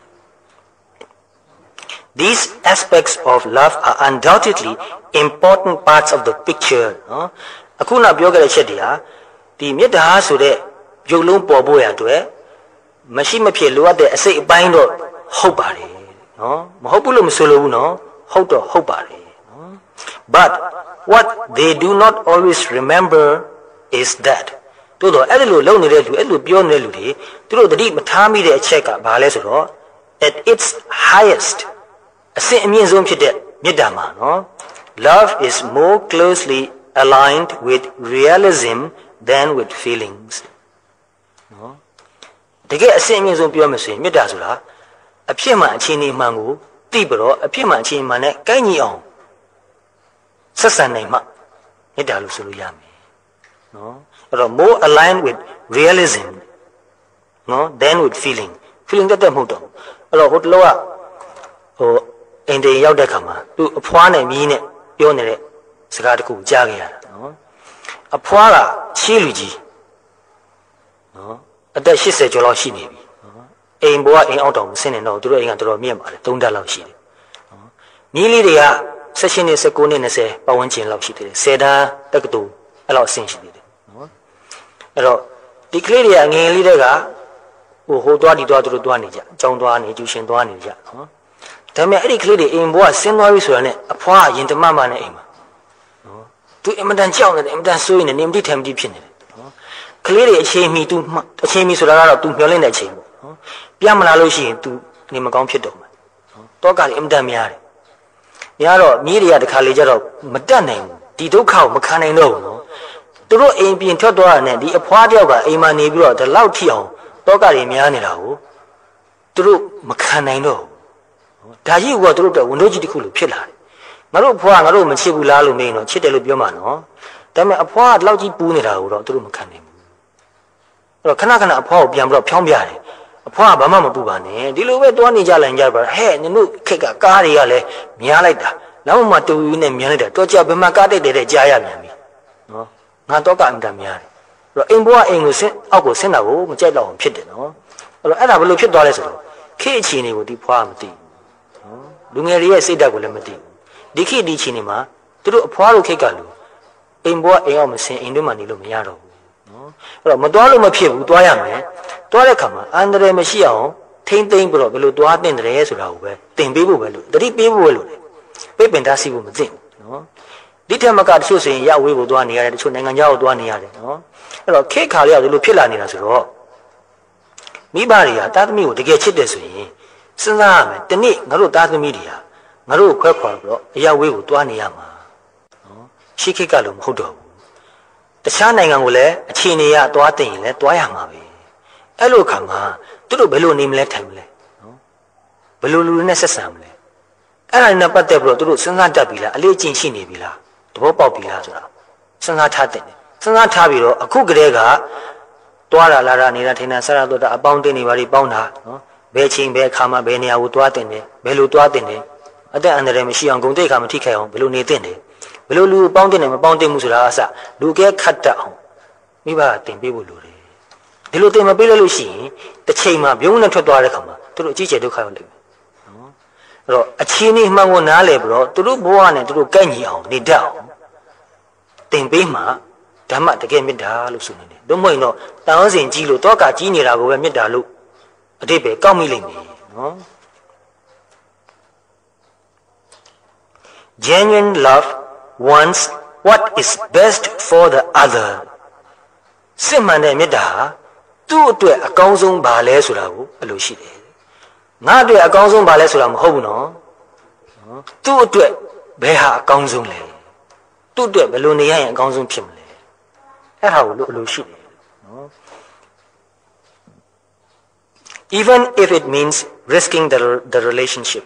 A: These aspects of love are undoubtedly important parts of the picture နော်အခုနပြောခဲ့တဲ့ချက်တွေဟာဒီမေတ္တာဆိုတဲ့ရုပ်လုံးပေါ်ဖို့ရအတွက်မရှိမဖြစ်လိုအပ်တဲ့အစိတ်အပိုင်းတော့ဟုတ်ပါတယ်နော်မဟုတ်ဘူးလို့မဆိုလိုဘူးနော်ဟုတ်တော့ဟုတ်ပါတယ်နော် but what they do not always remember is that တို့တော့အဲ့ဒီလိုလုပ်နေတဲ့လူအဲ့လိုပြောနေတဲ့လူတွေသူတို့သတိမထားမိတဲ့အချက်ကဘာလဲဆိုတော့ at its highest အစစ်အမြင့်ဆုံးဖြစ်တဲ့မေတ္တာမှာနော် love is more closely aligned with realism than with feelings နော်တကယ်အစစ်အမြင့်ဆုံးပြောမယ်ဆိုရင်မေတ္တာဆိုတာအဖြစ်မှအခြေအနေမှန်ကိုသိပြီးတော့အဖြစ်မှအခြေအနေမှန်နဲ့ကိုက်ညီအောင်ဆက်ဆံနိုင်မှမေတ္တာလို့ဆိုလို့ရမယ်နော်အဲ့တော့ more aligned with realism နော် than with feeling feeling တက်တက်မဟုတ်တော့အဲ့တော့ဟိုတလောကဟိုအင်တေရောက်တဲ့ခါမှာသူအဖွားနဲ့မြီးနဲ့ပြောနေတဲ့စကားတစ်ခုကြားခဲ့ရတာနော်အဖွားကရှေးလူကြီးနော်အသက်eightyကျော်လောက်ရှိနေပြီနော်အိမ်ပေါ်ကအိမ်အောက်တောင်မဆင်းနေတော့သူတို့အိမ်ကတော်တော်မြင့်ပါတယ်threeတက်လောက်ရှိတယ်နော်မြီးလေးတွေကeighteenနှစ်nineteenနှစ်twentyပတ်ဝန်းကျင်လောက်ရှိသေးတယ်tenတန်းတက္ကသိုလ်အဲ့လောက်အဆင့်ရှိသေးတယ်နော်အဲ့တော့ဒီကလေးတွေကငယ်လေးတွေကဟိုဟိုသွားဒီသွားသူတို့သွားနေကြအကြောင်းသွားနေကျူရှင်သွားနေကြနော်ဒါပေမဲ့အဲ့ဒီကလေးတွေအိမ်ဘွားဆင်းသွားပြီဆိုတာနဲ့အဖွားရင်တမမနဲ့အိမ်မှာနော်သူအင်မတန်ကြောက်နေတယ်အင်မတန်ဆိုးနေတယ်နေမတိထဲမတိဖြစ်နေတယ်နော်ကလေးတွေအချိန်မီ तू အချိန်မီဆိုတာကတော့ तू မျောလင့်တဲ့အချိန်ပေါ့နော်ပြန်မလာလို့ရှိရင် तू နေမကောင်းဖြစ်တော့မှာနော်တောကတွေအင်မတန်များတယ်များတော့မြေးတွေကတခါလေကြတော့မတက်နိုင်ဘူးဒီဒုက္ခကိုမခံနိုင်တော့ဘူးနော်သူတို့အိမ်ပြင်ထွက်သွားတာနဲ့ဒီအဖွားတယောက်ကအိမ်မှာနေပြီးတော့ဒီလောက်ထိအောင်တောကတွေများနေတာကိုသူတို့မခံနိုင်တော့ဒါကြီးကသူတို့အတွက်ဝန်တို့ကြီးတစ်ခုလိုဖြစ်လာတယ်ငါတို့အဖွားငါတို့မချစ်ဘူးလားလို့မေးရင်တော့ချစ်တယ်လို့ပြောမှာနော်ဒါပေမဲ့အဖွားကလောက်ကြီးပူးနေတာကိုတော့သူတို့မခံနိုင်ဘူးအဲ့တော့ခဏခဏအဖွားကိုပြန်ပြီးတော့ဖြောင်းပြတယ်အဖွားကဘာမှမပူပါနဲ့ဒီလိုပဲတွားနေကြလိုက်ကြပါဟဲ့နင်တို့ခက်ကကားတွေကလည်းများလိုက်တာနောက်မှတူယူနဲ့များလိုက်တာတော့ကြဘယ်မှာကားတိတ်တယ်တဲ့ကြားရပြန်ပြီနော်ငါတော့ကအင်တာများတယ်အဲ့တော့အိမ်ဘွားအိမ်ကိုဆင်းအောက်ကိုဆင်းတာကိုမကြိုက်တော့အောင်ဖြစ်တယ်နော်အဲ့တော့အဲ့ဒါဘယ်လိုဖြစ်သွားလဲဆိုတော့ခေအခြေအနေကိုဒီဖွားကမသိဘူးလူငယ်တွေရဲ့စိတ်ဓာတ်ကိုလည်းမသိဘူးဒီခေတ်ဒီချိန်မှာသူတို့အဖွားတို့ခေတ်ကလူအိမ်ဘွားအိမ်အောင်မစင်အိမ်တွင်းမှာနေလို့မရတော့ဘူးနော်အဲ့တော့မသွားလို့မဖြစ်ဘူးသွားရမယ်သွားတဲ့ခါမှာအန္တရာယ်မရှိအောင်ထိမ့်သိမ့်ပြီးတော့ဘယ်လိုသွားတင်တယ်ဆိုတာကိုပဲတင်ပေးဖို့ပဲလို့တတိပေးဖို့ပဲလို့လေပြပင်သားစီဖို့မသိဘူးနော်ဒီထက်မကတချို့ဆိုရင်ရဝေးကိုသွားနေရတယ်တချို့နိုင်ငံခြားကိုသွားနေရတယ်နော်အဲ့တော့ခေတ်ခါလေးကဒီလိုဖြစ်လာနေတာဆိုတော့မိဘတွေကတာသမီကိုတကယ်ချစ်တယ်ဆိုရင်စဉ်းစားရမယ်တနေ့ငါတို့တာသမီတွေကငါတို့ခွဲခွာပြီးတော့အရာဝေးကိုသွားနေရမှာနော်ရှိခေတ်ကလို့မဟုတ်တော့ဘူးတခြားနိုင်ငံကိုလည်းအခြေအနေရသွားတင်ရင်လည်းသွားရမှာပဲအဲ့လိုခါမှာသူတို့ဘယ်လိုနေမလဲထိုင်မလဲနော်ဘယ်လိုလူတွေနဲ့ဆက်ဆံမလဲအဲ့ဒါနဲ့ပတ်သက်ပြီးတော့သူတို့စဉ်းစားတတ်ပြီလားအလေးအကျင့်ရှိနေပြီလားသဘောပေါက်ပြီလားဆိုတာစဉ်းစားထားတဲ့စဉ်းစားထားပြီးတော့အခုကတည်းကသွားတာလာတာနေတာထိုင်တာဆရာတို့တာအပေါင်းတင်နေပါလိပေါင်းတာနော်ဘယ်ချိန်ဘယ်အခါမှာဘယ်နေရာကိုသွားတင်တယ်ဘယ်လိုသွားတင်တယ်အသက်အန္တရာယ်မရှိအောင်ဂုဏ်သိက္ခာမထိခိုက်အောင်ဘယ်လိုနေတင်တယ်ဘယ်လိုလူပေါင်းတင်တယ်မပေါင်းတင်မှုဆိုတာအစလူကဲခတ်တတ်အောင်မိဘတင်ပေးဖို့လိုတယ်ဒီလိုတင်မပေးလို့ရှိရင်တစ်ချိန်မှာပြုံးနဲ့ထွက်သွားတဲ့ခါမှာသူတို့အကြီးကျယ်ဒုက္ခရောက်လိမ့်မယ်နော်အဲ့တော့အချင်းကြီးမှန်ကိုနားလဲပြီးတော့သူတို့ဘဝနဲ့သူတို့ကိုက်ညီအောင်နေတတ်အောင်တင်ပေးမှဓမ္မတကယ်မေတ္တာလို့ဆိုနေတယ်တို့မဟုတ်ရင်တော့တောင်းစင်ကြီးလို့တောကကြီးနေတာကိုပဲမေတ္တာလို့အတိတ်ပဲကောက်မိလိမ့်မယ်နော် Genuine love wants what is best for the other စစ်မှန်တဲ့မေတ္တာသူ့အတွက်အကောင်းဆုံးပါလဲဆိုတာကိုအလိုရှိတယ်ငါအတွက်အကောင်းဆုံးပါလဲဆိုတာမဟုတ်ဘူးနော်သူ့အတွက်ဘယ်ဟာအကောင်းဆုံးလဲသူ့အတွက်ဘယ်လိုနေရရင်အကောင်းဆုံးဖြစ်မလဲအဲ့ဟာကိုလို့အလိုရှိတယ်နော် even if it means risking the the relationship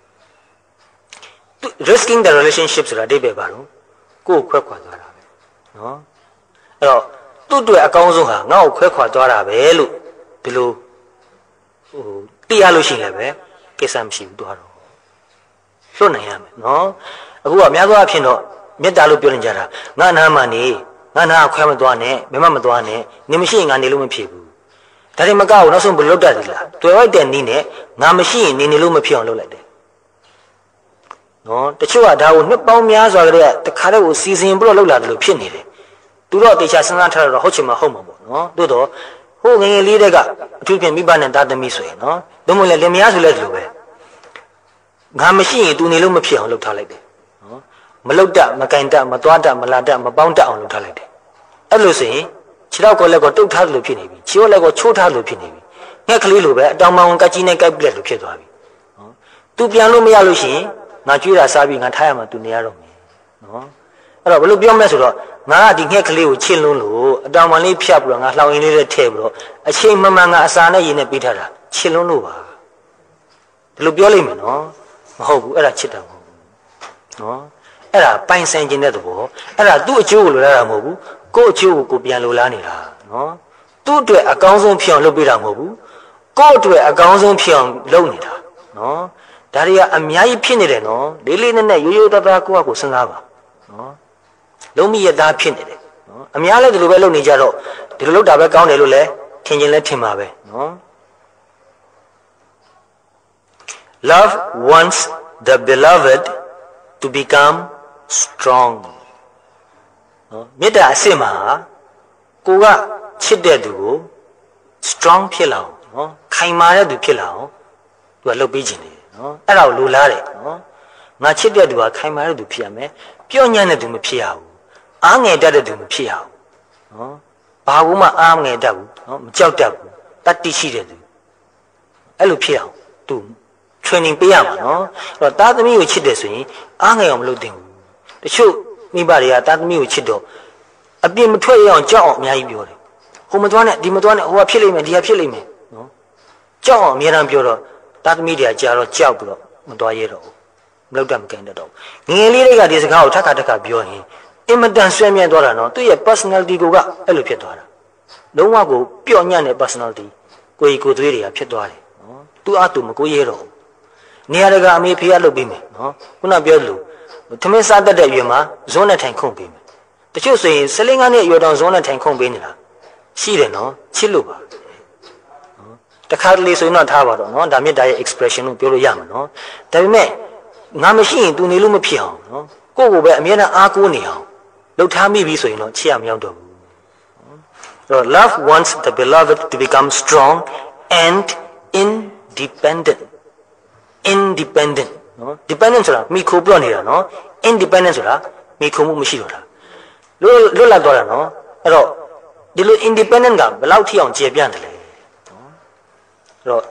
A: risking the relationship ဆိုတာအဓိပ္ပာယ်ပါတော့ကိုယ်ခွဲခွာသွားတာပဲနော်အဲ့တော့သူ့အတွက်အကောင်းဆုံးဟာငါ့ကိုခွဲခွာသွားတာပဲလို့ဒီလိုဟိုသိရလို့ရှိရင်လည်းပဲကိစ္စမရှိဘူးသွားတော့လွတ်နိုင်ရမယ်နော်အခုကအများသောအားဖြင့်တော့မေတ္တာလို့ပြောနေကြတာငါနာမှနေငါနာခွဲမသွားနဲ့ဘယ်မှမသွားနဲ့နေမရှိရင်ငါနေလို့မဖြစ်ဘူးဒါတွေမကောက်ဘူးနောက်ဆုံးဘယ်လိုလုပ်တတ်သလဲတွေ့လိုက်တဲ့နည်းနဲ့ငါမရှိရင်နေနေလို့မဖြစ်အောင်လုပ်လိုက်တယ်နော်တချို့ကဒါကိုနှစ်ပေါင်းများစွာကတည်းကတခါတည်းကိုစီစဉ်ပြီးတော့လုပ်လာတယ်လို့ဖြစ်နေတယ်သူတော့တေချာစဉ်းစားထားတော့ဟုတ်ချင်မှဟုတ်မှာပေါ့နော်သို့တော့ဟိုငငယ်လေးတဲ့ကအထူးဖြင့်မိဘနဲ့တာသမီဆိုရင်နော်တို့မလဲလင်မယားဆိုလဲဒီလိုပဲငါမရှိရင်သူနေလို့မဖြစ်အောင်လုပ်ထားလိုက်တယ်နော်မလုပ်တတ်မကင်တတ်မသွားတတ်မလာတတ်မပေါင်းတတ်အောင်လုပ်ထားလိုက်တယ်အဲ့လိုဆိုရင်ခြေထောက်ကလည်းကိုတုတ်ထားလို့ဖြစ်နေပြီခြေရောလည်းကိုချိုးထားလို့ဖြစ်နေပြီငှက်ကလေးလိုပဲအတောင်မောင်ကကြီးနဲ့ကိုက်ပြက်လို့ဖြစ်သွားပြီနော်သူပြန်လို့မရလို့ရှိရင်ငါကြွေးတာစားပြီးငါထားရမှာသူနေရတော့မယ်နော်အဲ့တော့ဘယ်လိုပြောမလဲဆိုတော့ငါကဒီငှက်ကလေးကိုချစ်လွန်းလို့အတောင်ပံလေးဖြတ်ပြီးတော့ငါလှောင်ရင်းလေးနဲ့ထည့်ပြီးတော့အချိန်မှန်မှန်ငါအစာနဲ့ရင်းနဲ့ပေးထားတာချစ်လွန်းလို့ပါဒီလိုပြောလိုက်မယ်နော်မဟုတ်ဘူးအဲ့ဒါချစ်တာမဟုတ်ဘူးနော်အဲ့ဒါပိုင်ဆိုင်ခြင်းတဲ့သဘောအဲ့ဒါသူ့အကျိုးကိုလိုလားတာမဟုတ်ဘူးကိုယ့်အကျိုးကိုကိုပြန်လိုလားနေတာနော်သူ့အတွက်အကောင်းဆုံးဖြစ်အောင်လုပ်ပေးတာမဟုတ်ဘူးကိုယ့်အတွက်အကောင်းဆုံးဖြစ်အောင်လုပ်နေတာနော်ဒါတွေကအများကြီးဖြစ်နေတယ်နော်လေးလေးနက်နက်ရိုးရိုးသားသားကိုယ့်အကိုစဉ်းစားပါနော်လုံးမိရသားဖြစ်နေတယ်နော်အများလည်းဒီလိုပဲလုပ်နေကြတော့ဒီလိုလုပ်တာပဲကောင်းတယ်လို့လည်းထင်ခြင်းလည်းထင်ပါပဲနော် Love wants the beloved to become strong နော်မေတ္တာအစစ်မှာကိုကချစ်တဲ့သူကို strong ဖြစ်လာအောင်နော်ခိုင်မာတဲ့သူဖြစ်လာအောင်သူကလုပ်ပေးခြင်းတယ်နော်အဲ့ဒါကိုလိုလားတယ်နော်ငါချစ်တဲ့သူကခိုင်မာတဲ့သူဖြစ်ရမယ်ပြော့ညံ့တဲ့သူမဖြစ်ရဘူးအားငယ်တတ်တဲ့သူမဖြစ်ရဘူးနော်ဘာဘူးမှအားငယ်တတ်ဘူးနော်မကြောက်တတ်ဘူးတတ္တိရှိတဲ့သူအဲ့လိုဖြစ်အောင်သူ training ပေးရမှာနော်အဲ့တော့တာသမီးကိုချစ်တယ်ဆိုရင်အားငယ်အောင်မလုပ်သင့်ဘူးတချို့မိဘတွေကတာသမီးကိုချစ်တော့အပြင်မထွက်ရအောင်ကြောက်အောင်အများကြီးပြောတယ်ဟိုမသွားနဲ့ဒီမသွားနဲ့ဟိုကဖြစ်လိမ့်မယ်ဒီကဖြစ်လိမ့်မယ်နော်ကြောက်အောင်အများအားပြောတော့တာသမီးတွေကကြာတော့ကြောက်ပြီးတော့မသွားရတော့ဘူးမလုပ်တတ်မကင်တတ်တော့ငငယ်လေးတွေကဒီစကားကိုထပ်ခါထပ်ခါပြောရင်အင်မတန်ဆွဲမြဲသွားတာနော်သူ့ရဲ့ personality ကိုကအဲ့လိုဖြစ်သွားတာလုံးဝကိုပျော့ညံ့တဲ့ personality ကိုယ်ကိုယ်သွေးတွေကဖြစ်သွားတယ်နော်သူ့အားသူမကိုရဲတော့ဘူးနေရာတကာအမေဖေးရလုပ်ပေးမယ်နော်ခုနပြောလို့သမင်းစားတတ်တဲ့အရွယ်မှာဇွန်းနဲ့ထိုင်ခုန်ပေးမယ်တချို့ဆိုရင်ဆလင်းကားနဲ့အရွယ်တောင်ဇွန်းနဲ့ထိုင်ခုန်ပေးနေတာရှိတယ်နော်ချစ်လို့ပါနော်တခါတလေဆိုရင်တော့ထားပါတော့နော်ဒါမြတ်တာရဲ့ expression လို့ပြောလို့ရမှာနော်ဒါပေမဲ့ ngã mà xin tu này lúc mà phiền nó cô của bé miễn là a cô này hảo lúc tham mi bị soi nó chia nhau được rồi love wants the beloved to become strong and independent independent nó dependent là mi khô blo này nó independent là mi khô muမရှိတော့တာလို့လွတ်လပ်သွားတာနော်အဲ့တော့ဒီလို independent ကဘယ်လောက်ထိအောင်ကျေပြန့်တယ်လဲနော်အဲ့တော့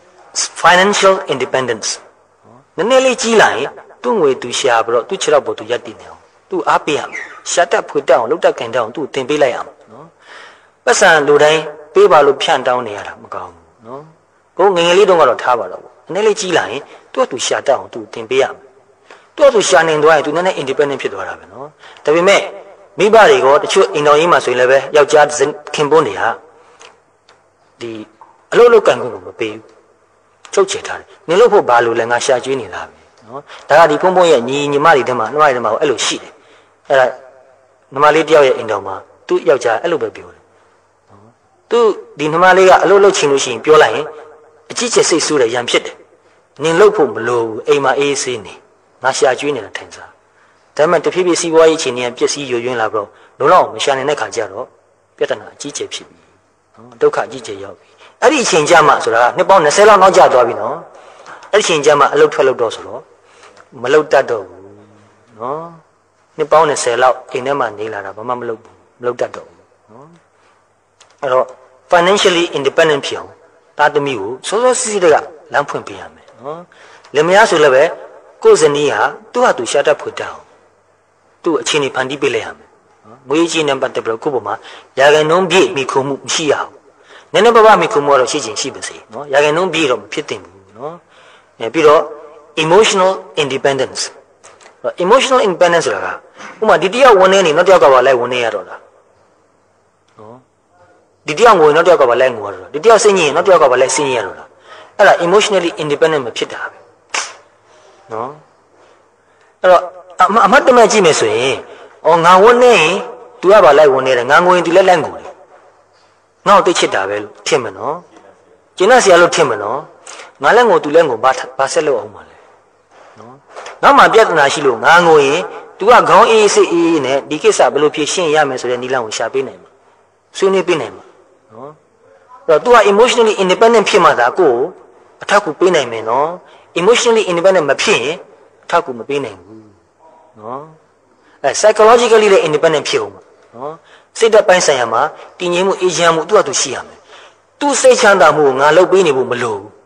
A: financial independence နည်းနည်းလေးကြီးလာရင်သူ့ငွေသူရှာပြီးတော့သူ့ခြေထောက်ပေါ်သူရပ်တည်နေအောင်သူ့အားပေးရမယ်ရှာတက်ဖွေတက်အောင်လှုပ်တက်ခင်တက်အောင်သူ့တင်ပေးလိုက်ရမယ်နော်ပတ်စံလူတိုင်းပေးပါလို့ဖြန့်တောင်းနေရတာမကောင်းဘူးနော်ကိုငငယ်လေးတုန်းကတော့ထားပါတော့နည်းနည်းလေးကြီးလာရင်သူ့သူရှာတက်အောင်သူတင်ပေးရမယ်သူ့သူရှာနေသွားရင်သူနည်းနည်း independent ဖြစ်သွားတာပဲနော်ဒါပေမဲ့မိဘတွေကတချို့အိမ်တော်ကြီးမှာဆိုရင်လည်းပဲယောက်ျားခင်ပွန်းတွေကဒီအလုပ်လုပ်ကံခွင့်ကိုမပေးဘူးချုပ်ချယ်ထားတယ်နင်လို့ဖို့ဘာလို့လဲငါရှာကျွေးနေတာပဲနော်ဒါကဒီဖုံဖုံရဲ့ညီညီမတွေထဲမှာနှမတွေထဲမှာအဲ့လိုရှိတယ်အဲ့ဒါနှမလေးတယောက်ရဲ့အိမ်တော်မှာသူ့ယောက်ျားအဲ့လိုပဲပြောတယ်နော်သူဒီနှမလေးကအလုပ်လုပ်ချင်လို့ရှိရင်ပြောလိုက်ရင်အကြည့်ချက်စိတ်ဆိုးတယ်ရံဖြစ်တယ်နင်လို့ဖို့မလိုဘူးအိမ်မှာအေးဆေးနေငါရှာကျွေးနေတာထင်စားဒါမှတဖြည်းဖြည်းစီးပွားရေးအခြေအနေကပျက်စီးယိုယွင်းလာပြီးတော့လုံးဝမရှာနိုင်တဲ့ခါကျတော့ပြဿနာအကြီးကျယ်ဖြစ်ပြီနော်ဒုက္ခအကြီးကျယ်ရောက်ပြီအဲ့ဒီအချိန်ကျမှဆိုတာနှစ်ပေါင်း၂၀လောက်နောက်ကျသွားပြီနော်အဲ့ဒီအချိန်ကျမှအလုတ်ထွက်လို့တော့ဆိုတော့မလုတ်တတ်တော့ဘူးနော်နှစ်ပေါင်း၂၀လောက်အိမ်ထဲမှာနေလာတာဘာမှမလုတ်ဘူးမလုတ်တတ်တော့ဘူးနော်အဲ့တော့ financially independent ဖြစ်အောင်တာသမီးကိုစောစောစီးစီးတွေကလမ်းဖွင့်ပေးရမယ်နော်လင်မယားဆိုလည်းပဲကိုယ်ဇနီးဟာသူ့ဟာသူရှာတတ်ဖွင့်တတ်အောင်သူ့အချင်းကြီးဖန်တီးပေးလိုက်ရမယ်နော်ငွေကြီးနဲ့ပတ်သက်ပြီးတော့ကိုယ့်ဘုံမှာရာဂိုင်နှုန်းပြည့်မိခုံမှုမရှိရဘူးနည်းနည်းပါးပါးမိခုံမှုတော့ရှိချင်ရှိပါစေနော်ရာဂိုင်နှုန်းပြည့်တော့မဖြစ်သင့်ဘူးနော်အဲပြီးတော့ emotional independence emotional independence ဆိုတာကဥပမာဒီတယောက်ဝန်နေနေနောက်တယောက်ကပါလိုက်ဝန်နေရတော့လားနော်ဒီတယောက်ငွေနောက်တယောက်ကပါလိုက်ငွေရတော့ဒီတယောက်စိတ်ညစ်ရင်နောက်တယောက်ကပါလိုက်စိတ်ညစ်ရတော့လားအဲ့ဒါ emotionally independent မဖြစ်တာပဲနော်အဲ့တော့အမတ်တမဲ့ကြည့်မယ်ဆိုရင်အော်ငါဝန်နေရင် तू ကပါလိုက်ဝန်နေတယ်ငါငွေရင် तू လက်လိုက်ငိုတယ်ငါ့ကိုသိချစ်တာပဲလို့ထင်မယ်နော်ကျင်းဆရာလို့ထင်မယ်နော်ငါလက်ငို तू လက်ငိုဘာဘာဆက်လို့အောင်ပါလဲနော်နောက်မှပြဿနာရှိလို့ငါငိုရင် तू ကခေါင်းအေးစိတ်အေးနဲ့ဒီကိစ္စဘယ်လိုဖြေရှင်းရမယ်ဆိုတဲ့နည်းလမ်းကိုရှာပေးနိုင်မှာဆွေးနွေးပေးနိုင်မှာနော်အဲ့တော့ तू က emotionally independent ဖြစ်မှသာကိုယ်အထောက်အကူပေးနိုင်မယ်နော် emotionally independent မဖြစ်ရင်အထောက်အကူမပေးနိုင်ဘူးနော်အဲ psychologically လည်း independent ဖြစ်အောင်နော်စိတ်ဓာတ်ပိုင်းဆိုင်ရာမှာတည်ငြိမ်မှုအေးချမ်းမှုသူ့ဟာသူရှိရမယ်သူ့စိတ်ချမ်းသာမှုကိုငါလုပ်ပေးနေဖို့မလိုဘူး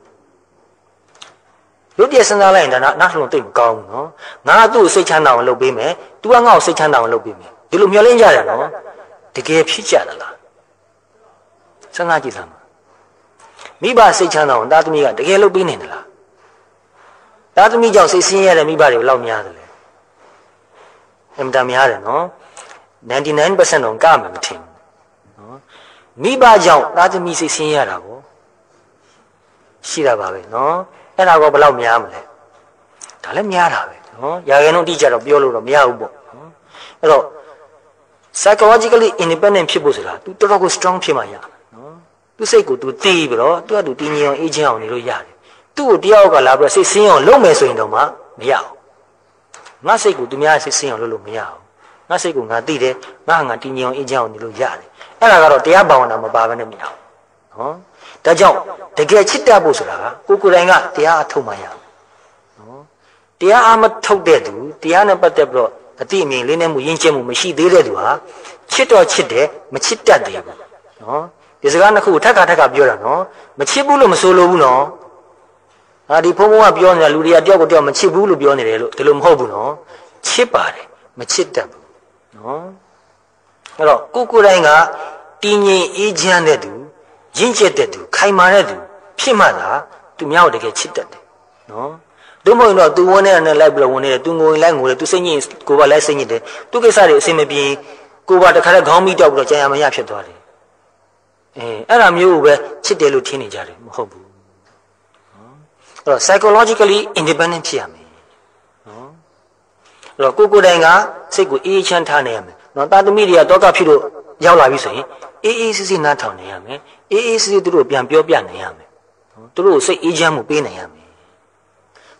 A: လူတည်းစဉ်းစားလိုက်ရင်ဒါနားလုံးသိမကောင်းဘူးနော်ငါကသူ့ကိုစိတ်ချမ်းသာအောင်လုပ်ပေးမယ် तू ကငါ့ကိုစိတ်ချမ်းသာအောင်လုပ်ပေးမယ်ဒီလိုမျှော်လင့်ကြတယ်နော်တကယ်ဖြစ်ကြတယ်လားစဉ်းစားကြည့်စမ်းပါမိဘစိတ်ချမ်းသာအောင်သားသမီးကတကယ်လုပ်ပေးနေတယ်လားသားသမီးကြောင့်စိတ်ဆင်းရဲတဲ့မိဘတွေဘယ်လောက်များတယ်လဲအမှန်တမ်းများတယ်နော်ninety-nine percent တော့ကမှမထင်ဘူးနော်မိဘကြောင့်သားသမီးစိတ်ဆင်းရဲတာကိုရှိတာပါပဲနော်အဲ့ဒါကဘယ်လောက်များမလဲဒါလည်းများတာပဲနော်ရာခိုင်နှုန်းအတိအကျတော့ပြောလို့တော့မရဘူးပေါ့နော်အဲ့တော့ psychologically independent ဖြစ်ဖို့ဆိုတာ तू တော်တော်ကို strong ဖြစ်မှရမယ်နော်သူစိတ်ကို तू တီးပြီးတော့ तू က तू တည်ငြိမ်အောင်အေးချမ်းအောင်နေလို့ရတယ်သူ့ကိုတယောက်ကလာပြီးတော့စိတ်ဆင်းအောင်လုပ်မယ်ဆိုရင်တော့မှမရဘူးငါစိတ်ကိုသူများစိတ်ဆင်းအောင်လုပ်လို့မရဘူးငါစိတ်ကိုငါသိတယ်ငါငါတည်ငြိမ်အောင်အေးချမ်းအောင်နေလို့ရတယ်အဲ့ဒါကတော့တရားဘာဝနာမပါဘဲနဲ့မရဘူးနော်ဒါကြောင့်တကယ်ချစ်တတ်ဖို့ဆိုတာကကိုကိုယ်တိုင်ကတရားအထုတ်မှရမယ်နော်တရားအမထုတ်တဲ့သူတရားနဲ့ပတ်သက်ပြီးတော့အတိအမြင်လေးနဲ့မှုယဉ်ကျေးမှုမရှိသေးတဲ့သူဟာချစ်တော့ချစ်တယ်မချစ်တတ်တယ်ဘူးနော်ဒီစကားနှစ်ခုထပ်ခါထပ်ခါပြောတာနော်မချစ်ဘူးလို့မဆိုလိုဘူးနော်ဟာဒီဖုံဖုံကပြောနေတာလူတွေကတယောက်ကိုတယောက်မချစ်ဘူးလို့ပြောနေတယ်လို့ဒီလိုမဟုတ်ဘူးနော်ချစ်ပါတယ်မချစ်တတ်ဘူးနော်အဲ့တော့ကိုကိုယ်တိုင်ကတည်ငြိမ်အေးချမ်းတဲ့သူရင့်ကျက်တဲ့သူခိုင်မာတဲ့သူဖြစ်မှသာသူများကိုတကယ်ချစ်တတ်တယ်နော်တို့မဟုတ်ရင်တော့သူဝန်းနေတဲ့လိုက်ပြီးတော့ဝန်းနေတယ်သူငိုရင်လိုက်ငိုတယ်သူစိတ်ညစ်ကိုယ်ပါလိုက်စိတ်ညစ်တယ်သူကိစ္စတွေအဆင်မပြေကိုယ်ပါတခါတည်းခေါင်းမိတောက်ပြီးတော့ကြာရမရဖြစ်သွားတယ်အဲအဲ့ဒါမျိုးကိုပဲချစ်တယ်လို့ထင်နေကြတယ်မဟုတ်ဘူးအဲ့တော့ psychologically independent ဖြစ်ရမယ်နော်အဲ့တော့ကိုကိုယ်တိုင်ကစိတ်ကိုအေးချမ်းထားနေရမယ်နော်တာသမီတွေကတောကဖြစ်လို့ရောက်လာပြီဆိုရင်အေးအေးစစ်စစ်နားထောင်နေရမယ်အေးအေးစစ်စစ်သူတို့ပြန်ပြောပြနေရမယ်နော်သူတို့စိတ်အေးချမ်းမှုပေးနေရမယ်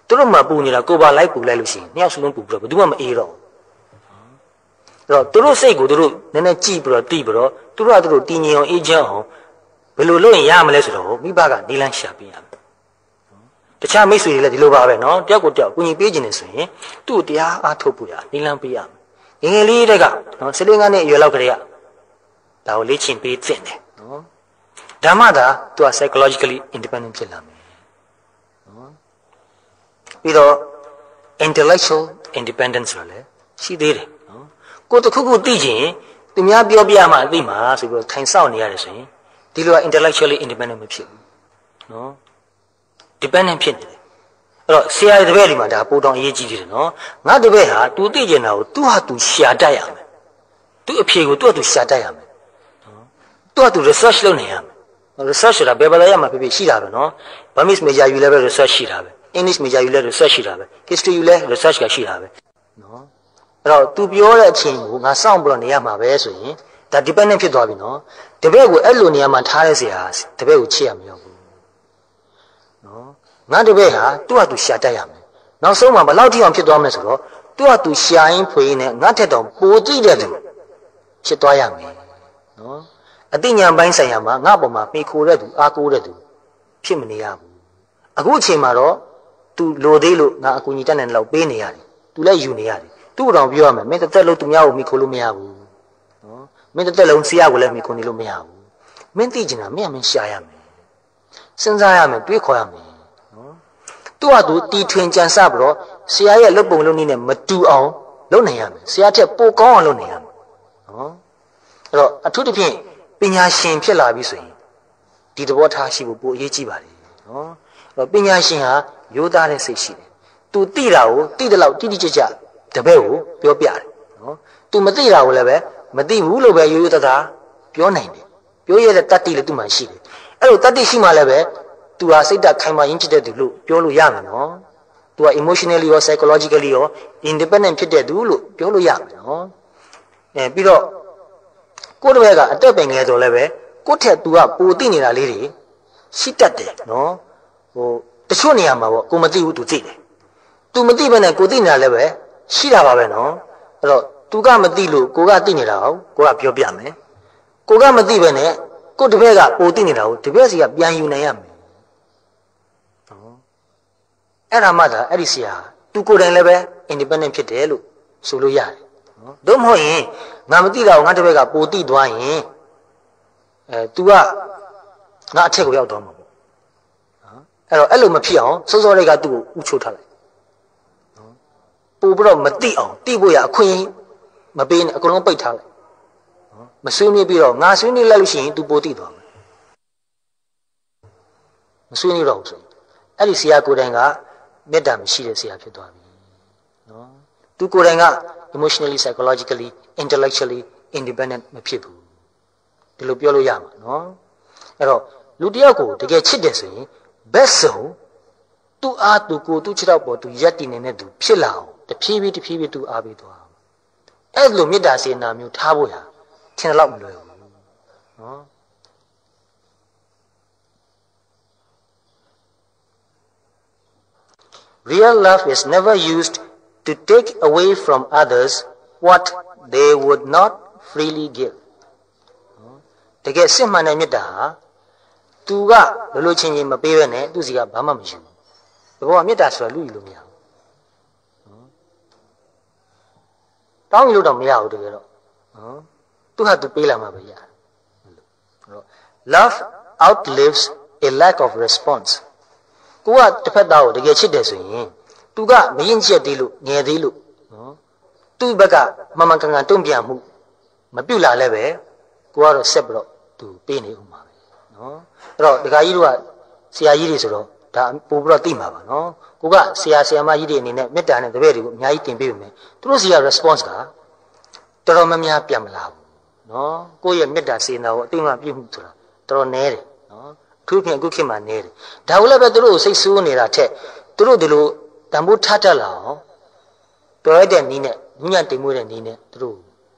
A: သူတို့မှပူနေတာကိုပါလိုက်ပူလိုက်လို့ရှိရင်နှစ်ယောက်စလုံးပူပြီးတော့ဘယ်သူမှမအေးတော့အဲ့တော့သူတို့စိတ်ကိုသူတို့နည်းနည်းကြည့်ပြီးတော့တီးပြီးတော့သူတို့ကသူတို့တည်ငြိမ်အောင်အေးချမ်းအောင်ဘယ်လိုလုပ်ရင်ရမလဲဆိုတော့မိဘကနီလန်းရှာပေးရမယ်တခြားမိတ်ဆွေတွေလည်းဒီလိုပါပဲနော်တယောက်ကိုတယောက်ကူညီပေးခြင်းနေဆိုရင်သူ့တရားအားထုတ်ဖို့ရနီလန်းပေးရမယ်ငယ်ငယ်လေးတက်ကနော်စလင်းကနေအရွယ်လောက်ကလေးကဒါကိုလေ့ကျင့်ပေးသင့်တယ်နော်ဓမ္မသာသူက psychologically independent ဖြစ်လာမယ်နော်ပြီးတော့ intellectual independence ဆိုလည်းရှိသေးတယ်နော်ကိုတခုခုသိချင်သူများပြောပြမှအသိမှာဆိုပြီးထိုင်ဆောက်နေရတယ်ဆိုရင်ဒီလိုက intellectually independent မဖြစ်ဘူးနော် dependent ဖြစ်နေတယ်အဲ့တော့ဆရာရဲ့တပည့်ဒီမှာဒါပိုတောင်အရေးကြီးတယ်နော်ငါတပည့်ဟာသူသိကျင်တာကိုသူ့ဟာသူရှာတတ်ရမယ်သူ့အဖြေကိုသူ့ဟာသူရှာတတ်ရမယ်နော်သူ့ဟာသူ research လုပ်နေရမယ် research ဆိုတာဘယ်ဘယ်ရမှာဖြစ်ဖြစ်ရှိတာပဲနော် Burmese major ယူလည်းပဲ research ရှိတာပဲ English major ယူလည်း research ရှိတာပဲ history ယူလည်း research ကရှိတာပဲနော်အဲ့တော့သူပြောတဲ့အချိန်ကိုငါစောင့်ပြီးတော့နေရမှာပဲဆိုရင်ဒါ dependent ဖြစ်သွားပြီနော်တပည့်ကိုအဲ့လိုနေရာမှာထားတဲ့ဆရာတပည့်ကိုချစ်ရမရောဘူးနော်ငါတပည့်ဟာသူ့ဟာသူရှာတတ်ရမယ်နောက်ဆုံးမှာဘယ်လောက်ထိအောင်ဖြစ်သွားမလဲဆိုတော့သူ့ဟာသူရှာရင်းဖွေရင်းနဲ့ငါထက်တော့ပိုကြည့်တဲ့သူဖြစ်သွားရမယ်နော်အသိဉာဏ်ပိုင်းဆိုင်ရာမှာငါ့ပေါ်မှာပေခိုတဲ့သူအားကိုးတဲ့သူဖြစ်မနေရဘူးအခုအချိန်မှာတော့သူလိုသေးလို့ငါအကူအညီတက်နိုင်တဲ့လောက်ပေးနေရတယ်သူလည်းယူနေရတယ်သူ့တော်ပြောရမယ်မင်းတစ်သက်လုံးသူများကိုမိခိုလို့မရဘူးနော်မင်းတစ်သက်လုံးဆရာကိုလည်းမိခိုနေလို့မရဘူးမင်းသိကျင်တာမင်းကမင်းရှာရမယ်စဉ်းစားရမယ်တွေးခေါ်ရမယ်နော်သူ့ဟာသူတီထွင်ကြံစပြီးတော့ဆရာရဲ့လုပ်ပုံလုပ်နည်းနဲ့မတူအောင်လုပ်နိုင်ရမယ်ဆရာထက်ပိုကောင်းအောင်လုပ်နိုင်ရမယ်နော်အဲ့တော့အထူးသဖြင့်ပညာရှင်ဖြစ်လာပြီဆိုရင်ဒီသဘောထားရှိဖို့ပိုအရေးကြီးပါတယ်နော်အဲ့တော့ပညာရှင်ဟာရိုးသားတဲ့စိတ်ရှိတယ်သူသိတာကိုသိတဲ့လောက်တိတိကျကျတပည့်ကိုပြောပြတယ်နော်သူမသိတာကိုလည်းပဲမသိဘူးလို့ပဲရိုးရိုးသားသားပြောနိုင်တယ်ပြောရတဲ့တတ္တိလည်းသူ့မှာရှိတယ်အဲ့လိုတတ္တိရှိမှလည်းပဲသူဟာစိတ်ဓာတ်ခိုင်မာရင်းဖြစ်တဲ့သူလို့ပြောလို့ရမယ်နော်သူက emotionally ရော psychologically ရော independent ဖြစ်တဲ့သူလို့ပြောလို့ရမယ်နော်အဲပြီးတော့ကိုယ့်တပည့်ကအတက်ပင်ငယ်ဆိုလည်းပဲကိုယ့်ထက်သူကပိုသိနေတာလေးတွေရှိတတ်တယ်နော်ဟိုတချို့နေရာမှာပေါ့ကိုမသိဘူးသူသိတယ်သူမသိဘဲနဲ့ကိုသိနေတာလည်းပဲရှိတာပါပဲနော်အဲ့တော့သူကမသိလို့ကိုကသိနေတာဟုတ်ကိုကပြောပြမယ်ကိုကမသိဘဲနဲ့ကိုတပည့်ကပိုသိနေတာကိုတပည့်စီကပြန်ယူနိုင်ရမယ်နော်အဲ့ဒါမှသာအဲ့ဒီဆရာသူကိုယ်တိုင်လည်းပဲ independent ဖြစ်တယ်လို့ဆိုလို့ရတယ်နော်တို့မဟုတ်ရင်ငါမသိတာကိုငါတပည့်ကပိုသိသွားရင်အဲ तू ကငါအထက်ကိုရောက်သွားမှာပေါ့နော်အဲ့တော့အဲ့လိုမဖြစ်အောင်စိုးစောတွေကသူ့ကိုဥချိုးထားလိုက်နော်ပို့ပြီးတော့မသိအောင်သိဖို့ရအခွင့်မပေးနဲ့အကုန်လုံးပိတ်ထားလိုက်နော်မဆွေးနွေးပြီးတော့ငါဆွေးနွေးလိုက်လို့ရှိရင် तू ပိုသိသွားမယ်မဆွေးနွေးတော့ဘူးဆိုရင်အဲ့ဒီဆရာကိုယ်တိုင်ကမေတ္တာမရှိတဲ့ဆရာဖြစ်သွားပြီနော်သူကိုယ်တိုင်က emotionally psychologically intellectually independent မဖြစ်ဘူးဒီလိုပြောလို့ရမှာနော်အဲ့တော့လူတစ်ယောက်ကိုတကယ်ချစ်တယ်ဆိုရင်ဘက်ဆုံးသူ့အားသူကိုသူ့ခြေထောက်ပေါ်သူရက်တည်နေတဲ့သူဖြစ်လာအောင်တဖြည်းဖြည်းတဖြည်းဖြည်းသူအားပေးသွားအောင်အဲ့လိုမေတ္တာစေနာမျိုးထားဖို့ရထင်တယ်လို့မလွယ်ဘူးနော်Real love is never used to take away from others what they would not freely give. တကယ်စစ်မှန်တဲ့မေတ္တာဟာသူကလိုလိုချင်းချင်းမပေးဘဲနဲ့သူစီကဘာမှမယူဘူး။ဒီဘောကမေတ္တာဆိုတာလူယူလို့မရဘူး။တောင်းယူလို့တော့မရဘူးတကယ်တော့။နော်။သူဟာသူပေးလာမှပဲရတယ်။ Love outlives a lack of response. ကိုကတစ်ဖက်သားကိုတကယ်ချစ်တယ်ဆိုရင်သူကမရင်ကျက်သေးလို့ငယ်သေးလို့နော်သူ့ဘက်ကမမှန်ကန်ကန်တုံ့ပြန်မှုမပြုတ်လာလဲပဲကိုကတော့ဆက်ပြီးတော့သူပေးနေဦးမှာပဲနော်အဲ့တော့ဒကာကြီးတို့ကဆရာကြီးတွေဆိုတော့ဒါပို့ပြီးတော့သိမှာပါနော်ကိုကဆရာဆရာမကြီးတွေအနေနဲ့မေတ္တာနဲ့တပည့်တွေကိုအများကြီးတင်ပေးပြီမယ်သူတို့စီက response ကတော်တော်များများပြန်မလာဘူးနော်ကိုယ့်ရဲ့မေတ္တာစေနာကိုအသိမှပြုမှုဆိုတာတော်တော်နည်းတယ်နော်သူဖြင့်အခုခေတ်မှာနေတယ်ဒါကိုလည်းပဲသူတို့စိတ်ဆိုးနေတာထက်သူတို့ဒီလိုတန်ဖိုးထားတတ်လာအောင်တော်ရတဲ့နည်းနဲ့ညဉ့်တင်မှုတဲ့နည်းနဲ့သူတို့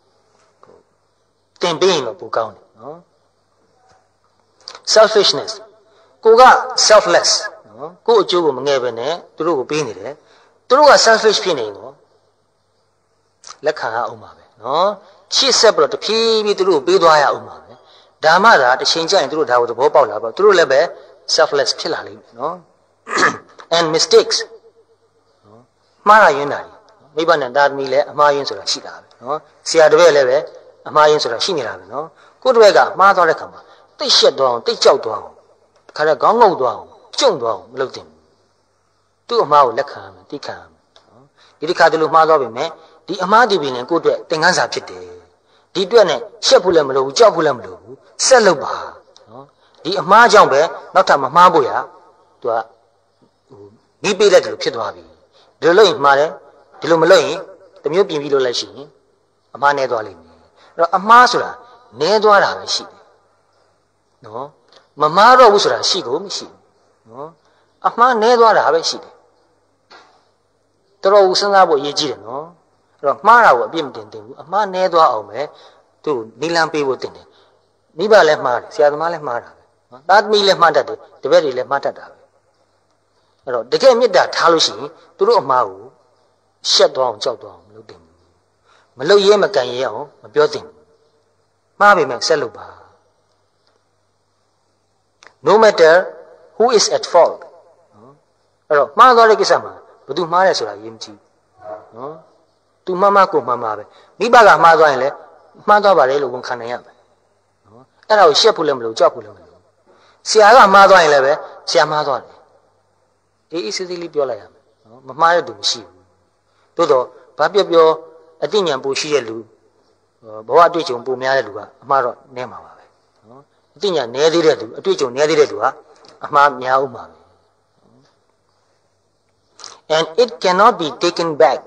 A: တင်ပေးရင်တော့ပိုကောင်းတယ်နော် selfishness ကိုက selfless နနော်ကိုယ့်အကျိုးကိုမငဲ့ပဲနဲ့သူတို့ကိုပေးနေတယ်သူတို့က selfish ဖြစ်နေနော်လက်ခံရအောင်ပါပဲနော်ချစ်ဆက်ပြီးတော့တဖြည်းဖြည်းသူတို့ကိုပေးသွားရအောင်ပါပဲဒါမှသာတစ်ချိန်ကျရင်သူတို့ဒါကိုသဘောပေါက်လာပါသူတို့လည်းပဲ selfless ဖြစ်လာလိမ့်မယ်နော် and mistakes နော်မှားရရင်တာမိဘနဲ့သားသမီးလည်းအမှားယွင်းဆိုတာရှိတာပဲနော်ဆရာတပည့်လည်းပဲအမှားယွင်းဆိုတာရှိနေတာပဲနော်ကိုယ့်တပည့်ကမှားသွားတဲ့ခါမှာတိတ်ရှက်သွားအောင်တိတ်ကြောက်သွားအောင်ခါရခေါင်းငုံသွားအောင်ကျုံသွားအောင်မလုပ်သင့်ဘူးသူ့အမှားကိုလက်ခံရမယ်သိခံရမယ်နော်ဒီတစ်ခါတည်းလို့မှားသွားပြီမဲ့ဒီအမှားဒီပင်လည်းကိုယ့်အတွက်သင်ခန်းစာဖြစ်တယ်ဒီအတွက်နဲ့ရှက်ဖို့လည်းမလိုဘူးကြောက်ဖို့လည်းမလိုဘူးဆက်လုပ်ပါနော်ဒီအမှားကြောင့်ပဲနောက်ထပ်မမှားဖို့ရသူကဟိုမိပေးလိုက်တယ်လို့ဖြစ်သွားပြီဒီလိုလုပ်ရင်မှားတယ်ဒီလိုမလုပ်ရင်တမျိုးပြင်ပြီးလို့လည်းရှိရင်အမှားနည်းသွားလိမ့်မယ်အဲ့တော့အမှားဆိုတာနည်းသွားတာပဲရှိတယ်နော်မမှားတော့ဘူးဆိုတာရှိကိုမရှိဘူးနော်အမှားနည်းသွားတာပဲရှိတယ်တော်တော်ဦးစဉ်းစားဖို့အရေးကြီးတယ်နော်အဲ့တော့မှားတာကိုအပြစ်မတင်သင့်ဘူးအမှားနည်းသွားအောင်ပဲသူ့နီလန်းပေးဖို့တင်တယ်မိဘလည်းမှားတယ်ဆရာသမားလည်းမှားတာပဲနော်သားသမီးလည်းမှားတတ်တယ်တပည့်တွေလည်းမှားတတ်တာပဲအဲ့တော့တကယ်မေတ္တာထားလို့ရှိရင်သူတို့အမှားကိုရှက်သွားအောင်ကြောက်သွားအောင်မလုပ်သင့်ဘူးမလုပ်ရဲမကန်ရဲအောင်မပြောသင့်ဘူးမှားပေမဲ့ဆက်လုပ်ပါ no matter who is at fault နော်အဲ့တော့မှားသွားတဲ့ကိစ္စမှာဘယ်သူမှားတယ်ဆိုတာရေးမကြည့်နော်သူမှားမှားကိုမှားမှာပဲမိဘကမှားသွားရင်လည်းမှားသွားပါလေလို့ဝန်ခံနိုင်ရမယ်နော်အဲ့ဒါကိုရှက်ဖို့လည်းမလိုကြောက်ဖို့လည်းမလိုဆရာကမှားသွားရင်လည်းပဲဆရာမှားသွားတယ်အေးအေးဆေးဆေးလေးပြောလိုက်ရမယ်နော်မမှားတဲ့သူမရှိဘူးသို့တော့ဘာပြောပြောအသိဉာဏ်ပိုရှိတဲ့လူဘဝအတွေ့အကြုံပိုများတဲ့လူကအမှားတော့နည်းမှာပါပဲနော်အသိဉာဏ်နည်းသေးတဲ့လူအတွေ့အကြုံနည်းသေးတဲ့လူကအမှားများဥမှာပဲ and it cannot be taken back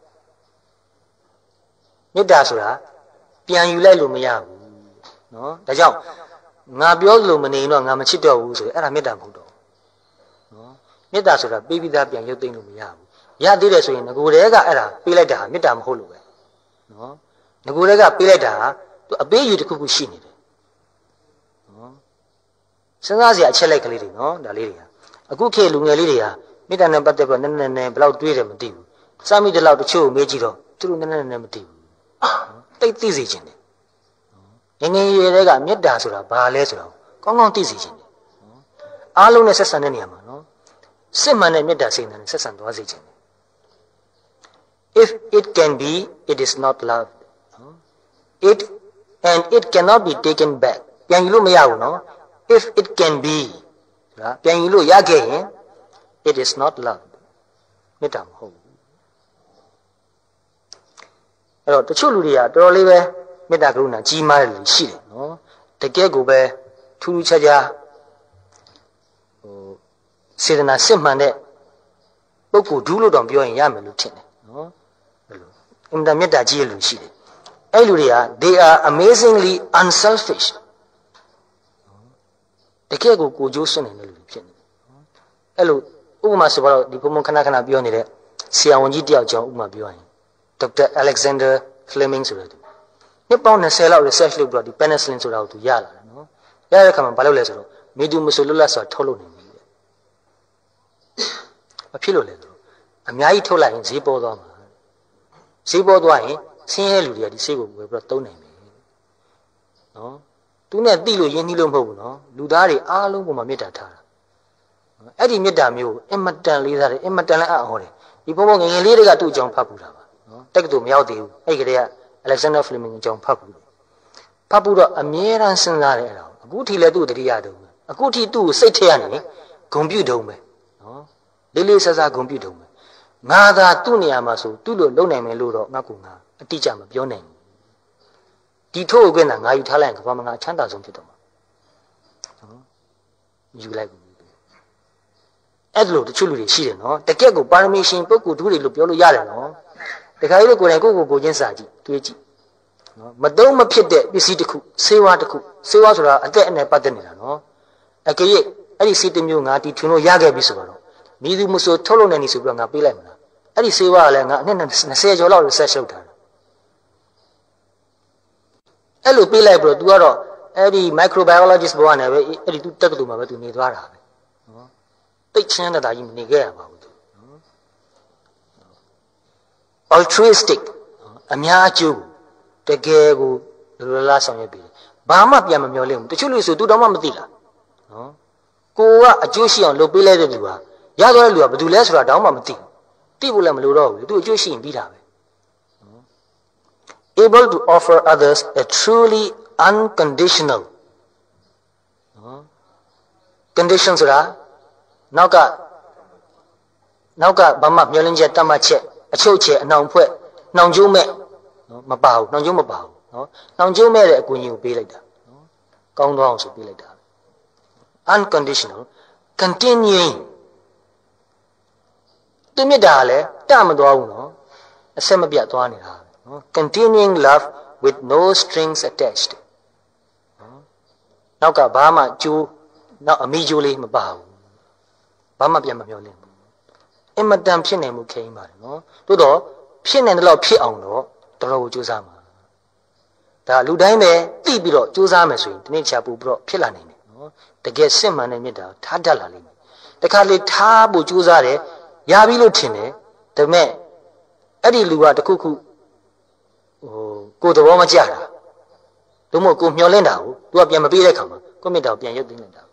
A: မေတ္တာဆိုတာပြန်ယူလိုက်လို့မရဘူးနော်ဒါကြောင့်ငါပြောလို့မနေရင်တော့ငါမချစ်တော့ဘူးဆိုရင်အဲ့ဒါမေတ္တာမဟုတ်တော့နော်မေတ္တာဆိုတာပေးပြီးသားပြန်ရုပ်သိမ်းလို့မရဘူးရသေးတယ်ဆိုရင်ငကိုယ်တည်းကအဲ့ဒါပေးလိုက်တာမေတ္တာမဟုတ်လို့ပဲနော်ငကိုယ်တည်းကပေးလိုက်တာသူအပေးယူတစ်ခုခုရှိနေတယ်နော်စဉ်းစားစရာအချက်လိုက်ကလေးတွေနော်ဒါလေးတွေကအခုခေတ်လူငယ်လေးတွေကမေတ္တာနဲ့ပတ်သက်ပြီးနည်းနည်းနည်းဘယ်လောက်တွေးတယ်မသိဘူးစမိတဲ့လောက်တချို့ကိုမေးကြည့်တော့သူတို့နည်းနည်းနည်းမသိဘူးတိတ်သိစေခြင်းတယ်ငငယ်ရွယ်တွေကမေတ္တာဆိုတာဘာလဲဆိုတော့ကောင်းကောင်းသိစေခြင်းတယ်အားလုံးနဲ့ဆက်ဆံတဲ့နေရာမှာနော်စစ်မှန်တဲ့မေတ္တာစိတ်နဲ့ဆက်ဆံသွားစေခြင်းတယ် if it can be it is not love it and it cannot be taken back ပြန်ယူလို့မရဘူးနော် if it can be ဆိုတာပြန်ယူလို့ရခဲ့ရင် it is not love မေတ္တာမဟုတ်ဘူးအဲ့တော့တချို့လူတွေကတော်တော်လေးပဲမေတ္တာကရုဏာကြီးမားတယ်လို့ရှိတယ်နော်တကယ်ကိုပဲထူးထူးခြားခြားဟိုစေတနာစစ်မှန်တဲ့ပုဂ္ဂိုလ်ဒုလို့တော့ပြောရင်ရမယ်လို့ထင်တယ်နော်အဲ့လိုအင်တာမေတ္တာကြီးရလို့ရှိတယ်အဲ့လူတွေက they are amazingly unselfish တကယ်ကိုကိုကြိုးစွန့်နေတဲ့လူတွေဖြစ်နေတယ်အဲ့လိုဥပမာဆိုတော့ဒီဘုံဘုံခဏခဏပြောနေတဲ့ဆရာဝန်ကြီးတယောက်ကြောင့်ဥပမာပြောရင်ဒေါက်တာ Alexander Fleming ဆိုတဲ့သူနှစ်ပေါင်း၂၀လောက် research လုပ်ပြီးတော့ဒီ penicillin ဆိုတာကိုသူရလာတယ်နော်ရတဲ့အခါမှာဘာလုပ်လဲဆိုတော့မေတူမဆိုလွတ်လပ်စွာထုတ်လုပ်နေပြီတဲ့မဖြစ်လို့လဲဆိုတော့အများကြီးထုတ်လိုက်ရင်ဈေးပေါ်သွားမှာဈေးပေါ်သွားရင်ဆင်းရဲလူတွေကဒီဈေးကိုဝယ်ပြီးတော့သုံးနိုင်မယ်နော်သူနဲ့တိလို့ရင်းနှီးလို့မဟုတ်ဘူးနော်လူသားတွေအားလုံးပေါ်မှာမေတ္တာထားတာအဲ့ဒီမေတ္တာမျိုးအင်မတန်လေးစားတယ်အင်မတန်လည်းအံ့ဩတယ်ဒီဘုံဘုံငယ်ငယ်လေးတွေကသူ့အကြောင်းဖတ်ပူတာပါနော်တက်ကတူမရောက်သေးဘူးအဲ့ဒီကတည်းက Alexander Fleming အကြောင်းဖတ်ပူတယ်ဖတ်ပူတော့အမြဲတမ်းစဉ်းစားတယ်အဲ့ဒါအခုထိလည်းသူ့တတိယတုံးပဲအခုထိသူ့ကိုစိတ်ထဲကနေဂုံပြုတ်တုံးပဲနော်လေးလေးဆဆဂုံပြုတ်တုံးပဲငါသာသူ့နေရာမှာဆိုသူ့လိုလုံနိုင်မယ်လို့တော့ငါကငါအတိအကျမပြောနိုင်ဘူးဒီထို့အကွင်းကငါယူထားလိုက်ရင်ကဘာမှငါချမ်းသာဆုံးဖြစ်တော့မှာနော်ယူလိုက်ဘူးအဲ့လိုတချို့လူတွေရှိတယ်နော်တကယ့်ကိုပါရမီရှင်ပုဂ္ဂိုလ်သူတွေလို့ပြောလို့ရတယ်နော်တခါကြီးလို့ကိုယ်တိုင်ကိုယ့်ကိုယ်ကိုချင်းစာကြည့်တွေးကြည့်နော်မတုံးမဖြစ်တဲ့ပစ္စည်းတစ်ခုဆေးဝါးတစ်ခုဆေးဝါးဆိုတာအသက်အနယ်ပတ်သက်နေတာနော်အကယ်၍အဲ့ဒီဆေးတစ်မျိုးငါတီထွင်လို့ရခဲ့ပြီဆိုတော့မိသူမဆိုထုတ်လုပ်နေနေဆိုပြီးတော့ငါပေးလိုက်မလားအဲ့ဒီဆေးဝါးကလည်းငါအနှစ်၂၀ကျော်လောက် research လုပ်ထားတာအဲ့လိုပေးလိုက်ပြီးတော့ तू ကတော့အဲ့ဒီ microbiologist ဘဝနဲ့ပဲအဲ့ဒီ तू တက္ကသိုလ်မှာပဲ तू နေသွားတာပဲနော်တိတ်ချမ်းသာကြီးမနေခဲ့ရပါဘူးသူ altruistic အများအကျိုးတကယ်ကိုလူလလားဆောင်ရွက်ပြီးဘာမှပြန်မမျောလင့်ဘူးတချို့လူဆိုသူတောင်မှမသိလားနော်ကိုကအကျိုးရှိအောင်လုပ်ပေးလိုက်တဲ့လူဟာရသွားတဲ့လူကဘယ်သူလဲဆိုတာတောင်မှမသိဘူးသိဖို့လည်းမလိုတော့ဘူးသူအကျိုးရှိရင်ပြီးတာပဲ able to offer others a truly unconditional condition ဆိုတာနောက်ကနောက်ကဘာမှမျောလင့်ချက်တတ်မှတ်ချက်အချုပ်ချယ်အနှောင်ဖွဲ့နှောင်ကျိုးမဲ့နော်မပါဘူးနှောင်ကျိုးမပါဘူးနော်နှောင်ကျိုးမဲ့တဲ့အကူအညီကိုပေးလိုက်တာနော်ကောင်းသွားအောင်ဆိုပေးလိုက်တာ unconditional continuing သူမြတ်တာလည်းတမသွားဘူးနော်အဆက်မပြတ်သွားနေတာနော် continuing love with no strings attached နော်နောက်ကဘာမှကျိုးနောက်အမိကျိုးလေးမပါဘူးဘာမှပြန်မပြောလင်းဘူးအင်မတန်ဖြစ်နေမှုခိမ့်ပါတယ်နော်သို့တော့ဖြစ်နေတယ်လို့ဖြစ်အောင်တော့တော်တော်ကိုကြိုးစားမှာဒါလူတိုင်းပဲသိပြီးတော့ကြိုးစားမယ်ဆိုရင်ဒီနေ့ချာပူပြီးတော့ဖြစ်လာနိုင်တယ်နော်တကယ်စစ်မှန်တဲ့မြတ်တာထားတတ်လာလိမ့်မယ်တခါလေထားဖို့ကြိုးစားတယ်ရပြီလို့ထင်တယ်ဒါပေမဲ့အဲ့ဒီလူကတခုခုဟိုကိုယ်သဘောမကျတာတို့မို့ကိုမျောလင့်တာကို तू ကပြန်မပေးတဲ့ခါမှာကိုမြတ်တာကိုပြန်ရုပ်သိမ်းလိုက်တာ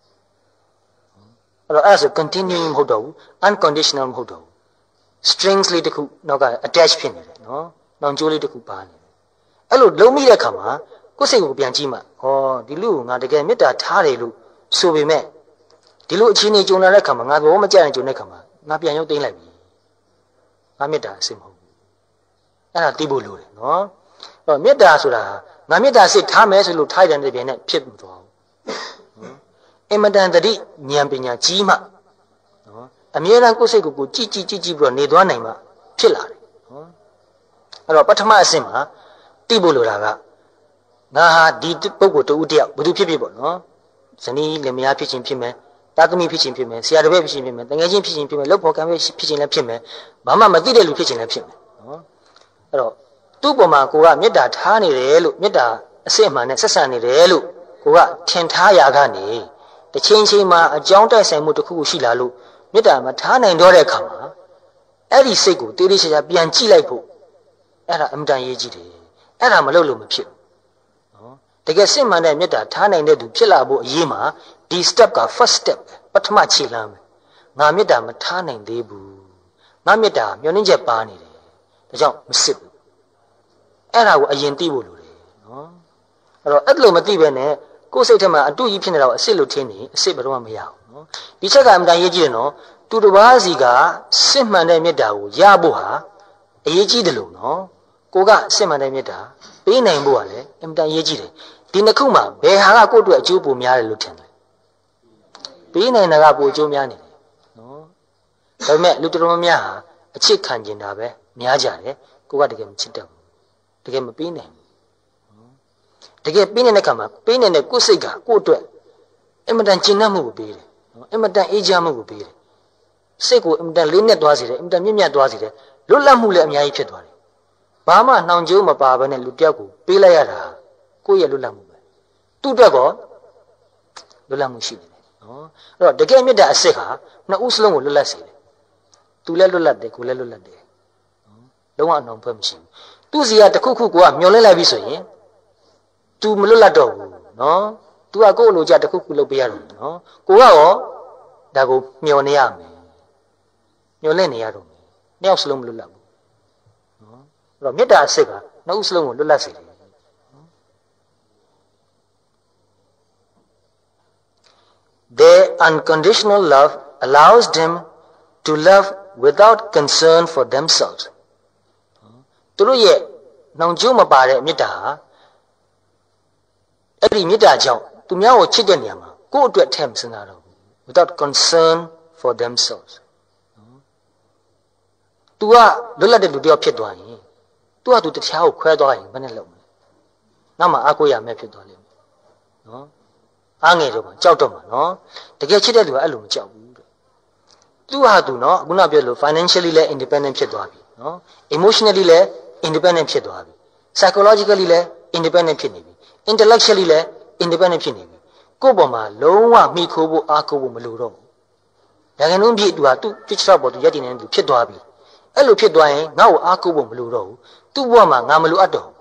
A: အဲ့တော့အဲ့ဆို continuing မဟုတ်တော့ဘူး unconditional မဟုတ်တော့ဘူး strings လေးတခုနောက်က attach ဖြစ်နေတယ်နော်နောင်ကျိုးလေးတခုပါနေတယ်အဲ့လိုလုံးမိတဲ့ခါမှာကိုယ်စိတ်ကိုပြန်ကြည့်မှဟောဒီလူကိုငါတကယ်မေတ္တာထားတယ်လို့ဆိုပေမဲ့ဒီလိုအခြေအနေကြုံလာတဲ့ခါမှာငါသဘောမကျရင်ကြုံတဲ့ခါမှာငါပြန်ရုပ်သိမ်းလိုက်ပြီငါမေတ္တာအစစ်မဟုတ်ဘူးအဲ့ဒါသိဖို့လိုတယ်နော်အဲ့တော့မေတ္တာဆိုတာငါမေတ္တာစစ်ထားမယ်ဆိုလို့ထားတဲ့တဲ့ပြင်နဲ့ဖြစ်မသွားဘူးအမတန်တတိဉာဏ်ပညာကြီးမှနော်အမြဲတမ်းကိုယ်စိတ်ကိုကိုကြည်ကြည်ကြည်ကြည်ပြီးတော့နေသွားနိုင်မှဖြစ်လာတယ်နော်အဲ့တော့ပထမအဆင့်မှာသိဖို့လိုတာကငါဟာဒီပုဂ္ဂိုလ်တူဦးတယောက်ဘယ်သူဖြစ်ဖြစ်ပေါ့နော်ဇနီးလင်မယားဖြစ်ခြင်းဖြစ်မယ်တာသမီဖြစ်ခြင်းဖြစ်မယ်ဆရာတစ်ပည့်ဖြစ်ခြင်းဖြစ်မယ်တငယ်ချင်းဖြစ်ခြင်းဖြစ်မယ်လုပ်ဖော်ကံဖြစ်ခြင်းလည်းဖြစ်မယ်ဘာမှမသိတဲ့လူဖြစ်ခြင်းလည်းဖြစ်မယ်နော်အဲ့တော့သူ့ပုံမှာကိုကမေတ္တာထားနေတယ်လို့မေတ္တာအစစ်အမှန်နဲ့ဆက်ဆံနေတယ်လို့ကိုကထင်ထားရကနေတချင်းချင်းမှာအကြောင်းတိုက်ဆိုင်မှုတစ်ခုခုရှိလာလို့မေတ္တာမထားနိုင်တော့တဲ့အခါမှာအဲ့ဒီစိတ်ကိုတေးသေးချာချာပြန်ကြည့်လိုက်ဖို့အဲ့ဒါအမှန်တန်ရေးကြည့်တယ်အဲ့ဒါမလုပ်လို့မဖြစ်ဘူးနော်တကယ်စစ်မှန်တဲ့မေတ္တာထားနိုင်တဲ့သူဖြစ်လာဖို့အရေးမှာဒီ step က first step ပထမခြေလှမ်းပဲငါမေတ္တာမထားနိုင်သေးဘူးငါမေတ္တာမျှော်လင့်ချက်ပါနေတယ်ဒါကြောင့်မစစ်ဘူးအဲ့ဒါကိုအရင်သိဖို့လိုတယ်နော်အဲ့တော့အဲ့လိုမသိဘဲနဲ့ကိုယ်စိတ်ထဲမှာအတူကြီးဖြစ်နေတာကိုအစစ်လို့ထင်နေအစစ်ဘယ်တော့မှမရဘူးနော်ဒီချက်ကအမှန်တန်ရေးကြည့်တယ်နော်သူတစ်ပါးစီကစစ်မှန်တဲ့မေတ္တာကိုရဖို့ဟာအရေးကြီးတယ်လို့နော်ကိုကစစ်မှန်တဲ့မေတ္တာပေးနိုင်ဖို့ကလည်းအမှန်တန်ရေးကြည့်တယ်ဒီနှစ်ခုမှာဘယ်ဟာကကိုယ့်အတွက်အကျိုးပိုများတယ်လို့ထင်တယ်ပေးနိုင်တာကပိုအကျိုးများနေတယ်နော်ဒါပေမဲ့လူတော်တော်များဟာအချစ်ခံကျင်တာပဲများကြတယ်ကိုကတကယ်မချစ်တတ်ဘူးတကယ်မပေးနိုင်ဘူးတကယ်ပေးနေတဲ့ခါမှာပေးနေတဲ့ကိုယ်စိတ်ကကိုယ့်အတွက်အင်မတန်ကျဉ်းနှံ့မှုကိုပေးတယ်နော်အင်မတန်အေးချမ်းမှုကိုပေးတယ်စိတ်ကိုအင်မတန်လေးနက်သွားစေတယ်အင်မတန်မြင့်မြတ်သွားစေတယ်လွတ်လပ်မှုလည်းအများကြီးဖြစ်သွားတယ်ဘာမှနှောင်ကြိုးမပါဘဲနဲ့လူတယောက်ကိုပေးလိုက်ရတာကိုယ့်ရဲ့လွတ်လပ်မှုပဲသူ့အတွက်ကောလွတ်လပ်မှုရှိနေတယ်နော်အဲ့တော့တကယ်မြတ်တဲ့အစစ်ဟာနှစ်ဦးစလုံးကိုလွတ်လပ်စေတယ်သူလည်းလွတ်လပ်တယ်ကိုယ်လည်းလွတ်လပ်တယ်နော်လုံးဝအနှောင်ဖွဲ့မရှိဘူးသူ့စီကတခုခုကိုကမျောလင့်လိုက်ပြီဆိုရင် तू မလွတ်လပ်တော့ဘူးနော် तू ကကိုယ့်လိုကြတခုခုလုပ်ပေးရတယ်နော်ကိုကရောဒါကိုမျောနေရမယ်မျောလင့်နေရတော့မယ်နှစ်ယောက်စလုံးမလွတ်လပ်ဘူးနော်အဲ့တော့မေတ္တာအစစ်ကနှစ်ဦးစလုံးကိုလွတ်လပ်စေတယ် Their unconditional love allows them to love without concern for themselves သူတို့ရဲ့နှောင်ကျိုးမပါတဲ့မေတ္တာဟာအဲ့ဒီမေတ္တာကြောင့်သူများကိုချစ်တဲ့နေရာမှာကိုယ့်အတွက်ထည့်မစင်တော့ဘူး without concern for themselves သူကလွတ်လပ်တဲ့လူတစ်ယောက်ဖြစ်သွားရင်သူကသူတရားကိုခွဲသွားရင်ဘယ်နဲ့လုပ်မလဲနောက်မှအားကိုးရမယ်ဖြစ်သွားလိမ့်မယ်နော်အားငယ်တော့မှကြောက်တော့မှနော်တကယ်ချစ်တဲ့လူကအဲ့လိုမကြောက်ဘူးတဲ့သူဟာသူနော်ခုနပြောလို့ financially လည်း independent ဖြစ်သွားပြီနော် emotionally လည်း independent ဖြစ်သွားပြီ psychologically လည်း independent ဖြစ်နေပြီ intellectually လည်း independent ဖြစ်နေပြီကိုယ့်ပေါ်မှာလုံးဝမိခိုးဖို့အားကိုးဖို့မလိုတော့ဘူးရာခိုင်နှုန်းပြည့်သူဟာသူ့ဖြစ်ချောက်ပေါ်သူရက်တည်နေတဲ့သူဖြစ်သွားပြီအဲ့လိုဖြစ်သွားရင်ငါ့ကိုအားကိုးဖို့မလိုတော့ဘူးသူ့ဘဝမှာငါမလိုအပ်တော့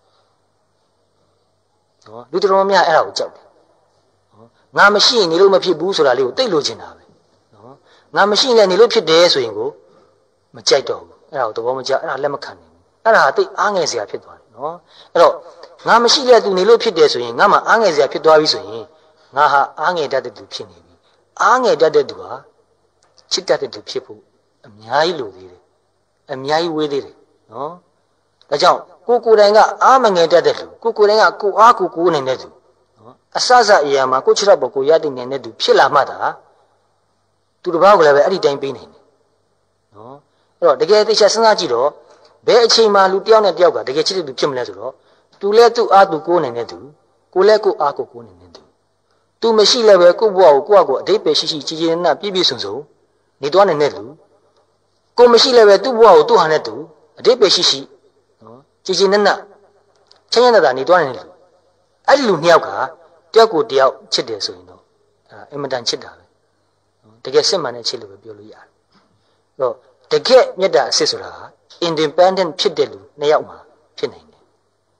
A: နော်လူတော်များအဲ့ဒါကိုကြောက်တယ်နော်ငါမရှိရင်နေလို့မဖြစ်ဘူးဆိုတာလေးကိုသိလို့ချင်တာပဲနော်ငါမရှိရင်လည်းနေလို့ဖြစ်တယ်ဆိုရင်ကိုမကြိုက်တော့ဘူးအဲ့ဒါကိုသဘောမကျအဲ့ဒါလက်မခံနိုင်ဘူးအဲ့ဒါဟာသိအားငယ်စရာဖြစ်သွားတယ်နော်အဲ့တော့ငါမရှိတဲ့သူနေလို့ဖြစ်တယ်ဆိုရင်ငါမှအားငယ်စရာဖြစ်သွားပြီဆိုရင်ငါဟာအားငယ်တတ်တဲ့သူဖြစ်နေပြီအားငယ်တတ်တဲ့သူဟာချစ်တတ်တဲ့သူဖြစ်ဖို့အများကြီးလိုသေးတယ်အများကြီးဝေးသေးတယ်နော်ဒါကြောင့်ကိုကိုယ်တိုင်ကအားမငယ်တတ်တဲ့လူကိုကိုယ်တိုင်ကကိုအားကိုကိုနေတဲ့သူနော်အစစအရာမှာကိုချစ်တော့ပေါ်ကိုရတည်နေတဲ့သူဖြစ်လာမှသာသူတစ်ပါးကိုလည်းပဲအဲ့ဒီတိုင်းပေးနိုင်တယ်နော်အဲ့တော့တကယ်သိချစဉ်းစားကြည့်တော့ဘယ်အချိန်မှလူတယောက်နဲ့တယောက်ကတကယ်ချစ်တဲ့သူဖြစ်မလဲဆိုတော့သူလည်းသူ့အားသူကိုးနေတဲ့သူကိုလည်းကိုအားကိုကိုးနေတဲ့သူသူမရှိလည်းပဲကိုယ့်ဘဝကိုကိုယ့်အကိုအတိတ်ပဲရှိရှိကြည်ကြည်နက်ပြည့်ပြည့်စုံစုံနေသွားနေတဲ့လူကိုမရှိလည်းပဲသူ့ဘဝကိုသူ့ဟာနဲ့သူအတိတ်ပဲရှိရှိနော်ကြည်ကြည်နက်နက်ချမ်းရတာနေသွားနေတဲ့လူအဲ့ဒီလူနှစ်ယောက်ကတယောက်ကိုတယောက်ချစ်တယ်ဆိုရင်တော့အဲအင်မတန်ချစ်တာပဲတကယ်စစ်မှန်တဲ့ချစ်လို့ပဲပြောလို့ရတယ်အဲ့တော့တကယ်မေတ္တာအစစ်ဆိုတာ independent ဖြစ်တဲ့လူနှစ်ယောက်မှာဖြစ်နိုင်တယ်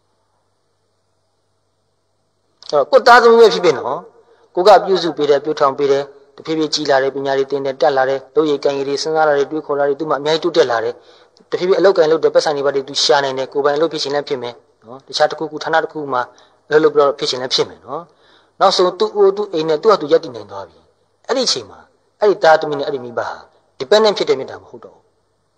A: အဲ့တော့ကိုသားသမီးပဲဖြစ်ဖြစ်နော်ကိုကပြုစုပေးတယ်ပြုထောင်ပေးတယ်တဖြည်းဖြည်းကြီးလာတယ်ပညာတွေသင်တယ်တက်လာတယ်လုပ်ရည်ကန်ရည်တွေစဉ်းစားလာတယ်တွေးခေါ်လာတယ်သူမှအများကြီးတိုးတက်လာတယ်တဖြည်းဖြည်းအလောက်ကန်လုပ်တယ်ပတ်စံတွေပါတွေသူရှာနိုင်တယ်ကိုယ်ပိုင်လုပ်ဖြစ်ရှင်လည်းဖြစ်မယ်နော်တခြားတစ်ခုခုဌာနတစ်ခုမှာလုပ်လို့ပြီးတော့ဖြစ်ရှင်လည်းဖြစ်မယ်နော်နောက်ဆုံးသူ့အိုသူ့အိမ်နဲ့သူ့ဟာသူရက်တည်နိုင်သွားပြီအဲ့ဒီအချိန်မှာအဲ့ဒီသားသမီးနဲ့အဲ့ဒီမိဘဟာ dependent ဖြစ်တဲ့မြတ်တာမဟုတ်တော့ဘူး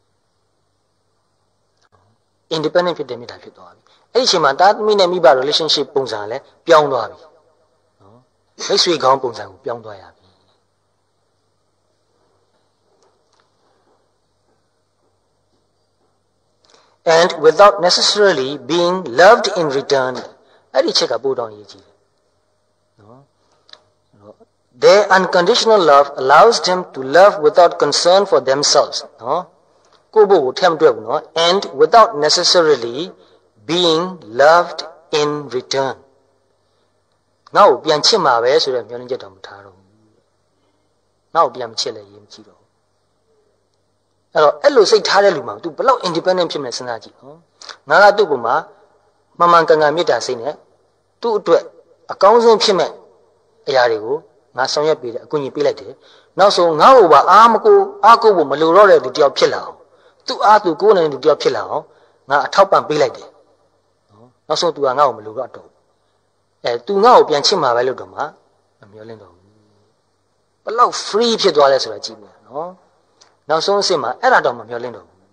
A: independent ဖြစ်တဲ့မြတ်တာဖြစ်သွားပြီအဲ့ဒီအချိန်မှာသားသမီးနဲ့မိဘ relationship ပုံစံလည်းပြောင်းသွားပြီနော်မိတ်ဆွေကောင်းပုံစံကိုပြောင်းသွားရပြီand without necessarily being loved in return အဲ့ဒီချက်ကပို့တောင်းရေးကြည့်တယ်နော် their unconditional love allows them to love without concern for themselves နော်ကိုယ့်ဘုကိုထည့်မတွက်ဘူးနော် and without necessarily being loved in return နောက်ပြန်ချစ်မှာပဲဆိုတဲ့မျှော်လင့်ချက်တော့မထားတော့ဘူးနောက်ပြန်မချစ်လည်းရေးမကြည့်တော့အဲ့တော့အဲ့လိုစိတ်ထားတဲ့လူမှာ तू ဘယ်လောက် independent ဖြစ်မလဲစဉ်းစားကြည့်နော်ငါကသူ့ပုံမှာမှန်မှန်ကန်ကန်မေတ္တာစိတ်နဲ့သူ့အတွက်အကောင်းဆုံးဖြစ်မဲ့အရာတွေကိုငါဆောင်ရွက်ပေးတယ်အကူအညီပေးလိုက်တယ်နောက်ဆုံးငါ့ကိုပါအားမကိုအားကိုဖို့မလိုတော့တဲ့သူတယောက်ဖြစ်လာအောင်သူ့အားသူကိုယ်နဲ့သူတယောက်ဖြစ်လာအောင်ငါအထောက်ပံ့ပေးလိုက်တယ်နော်နောက်ဆုံး तू ကငါ့ကိုမလိုတော့တော့အဲ तू ငါ့ကိုပြန်ချစ်မှာပဲလို့တော့မှမမျှော်လင့်တော့ဘူးဘယ်လောက် free ဖြစ်သွားလဲဆိုတာကြည့်ပြန်နော်နောက်ဆုံးအဆင့်မှာအဲ့ဒါတော့မမျှော်လင့်တော့ဘူး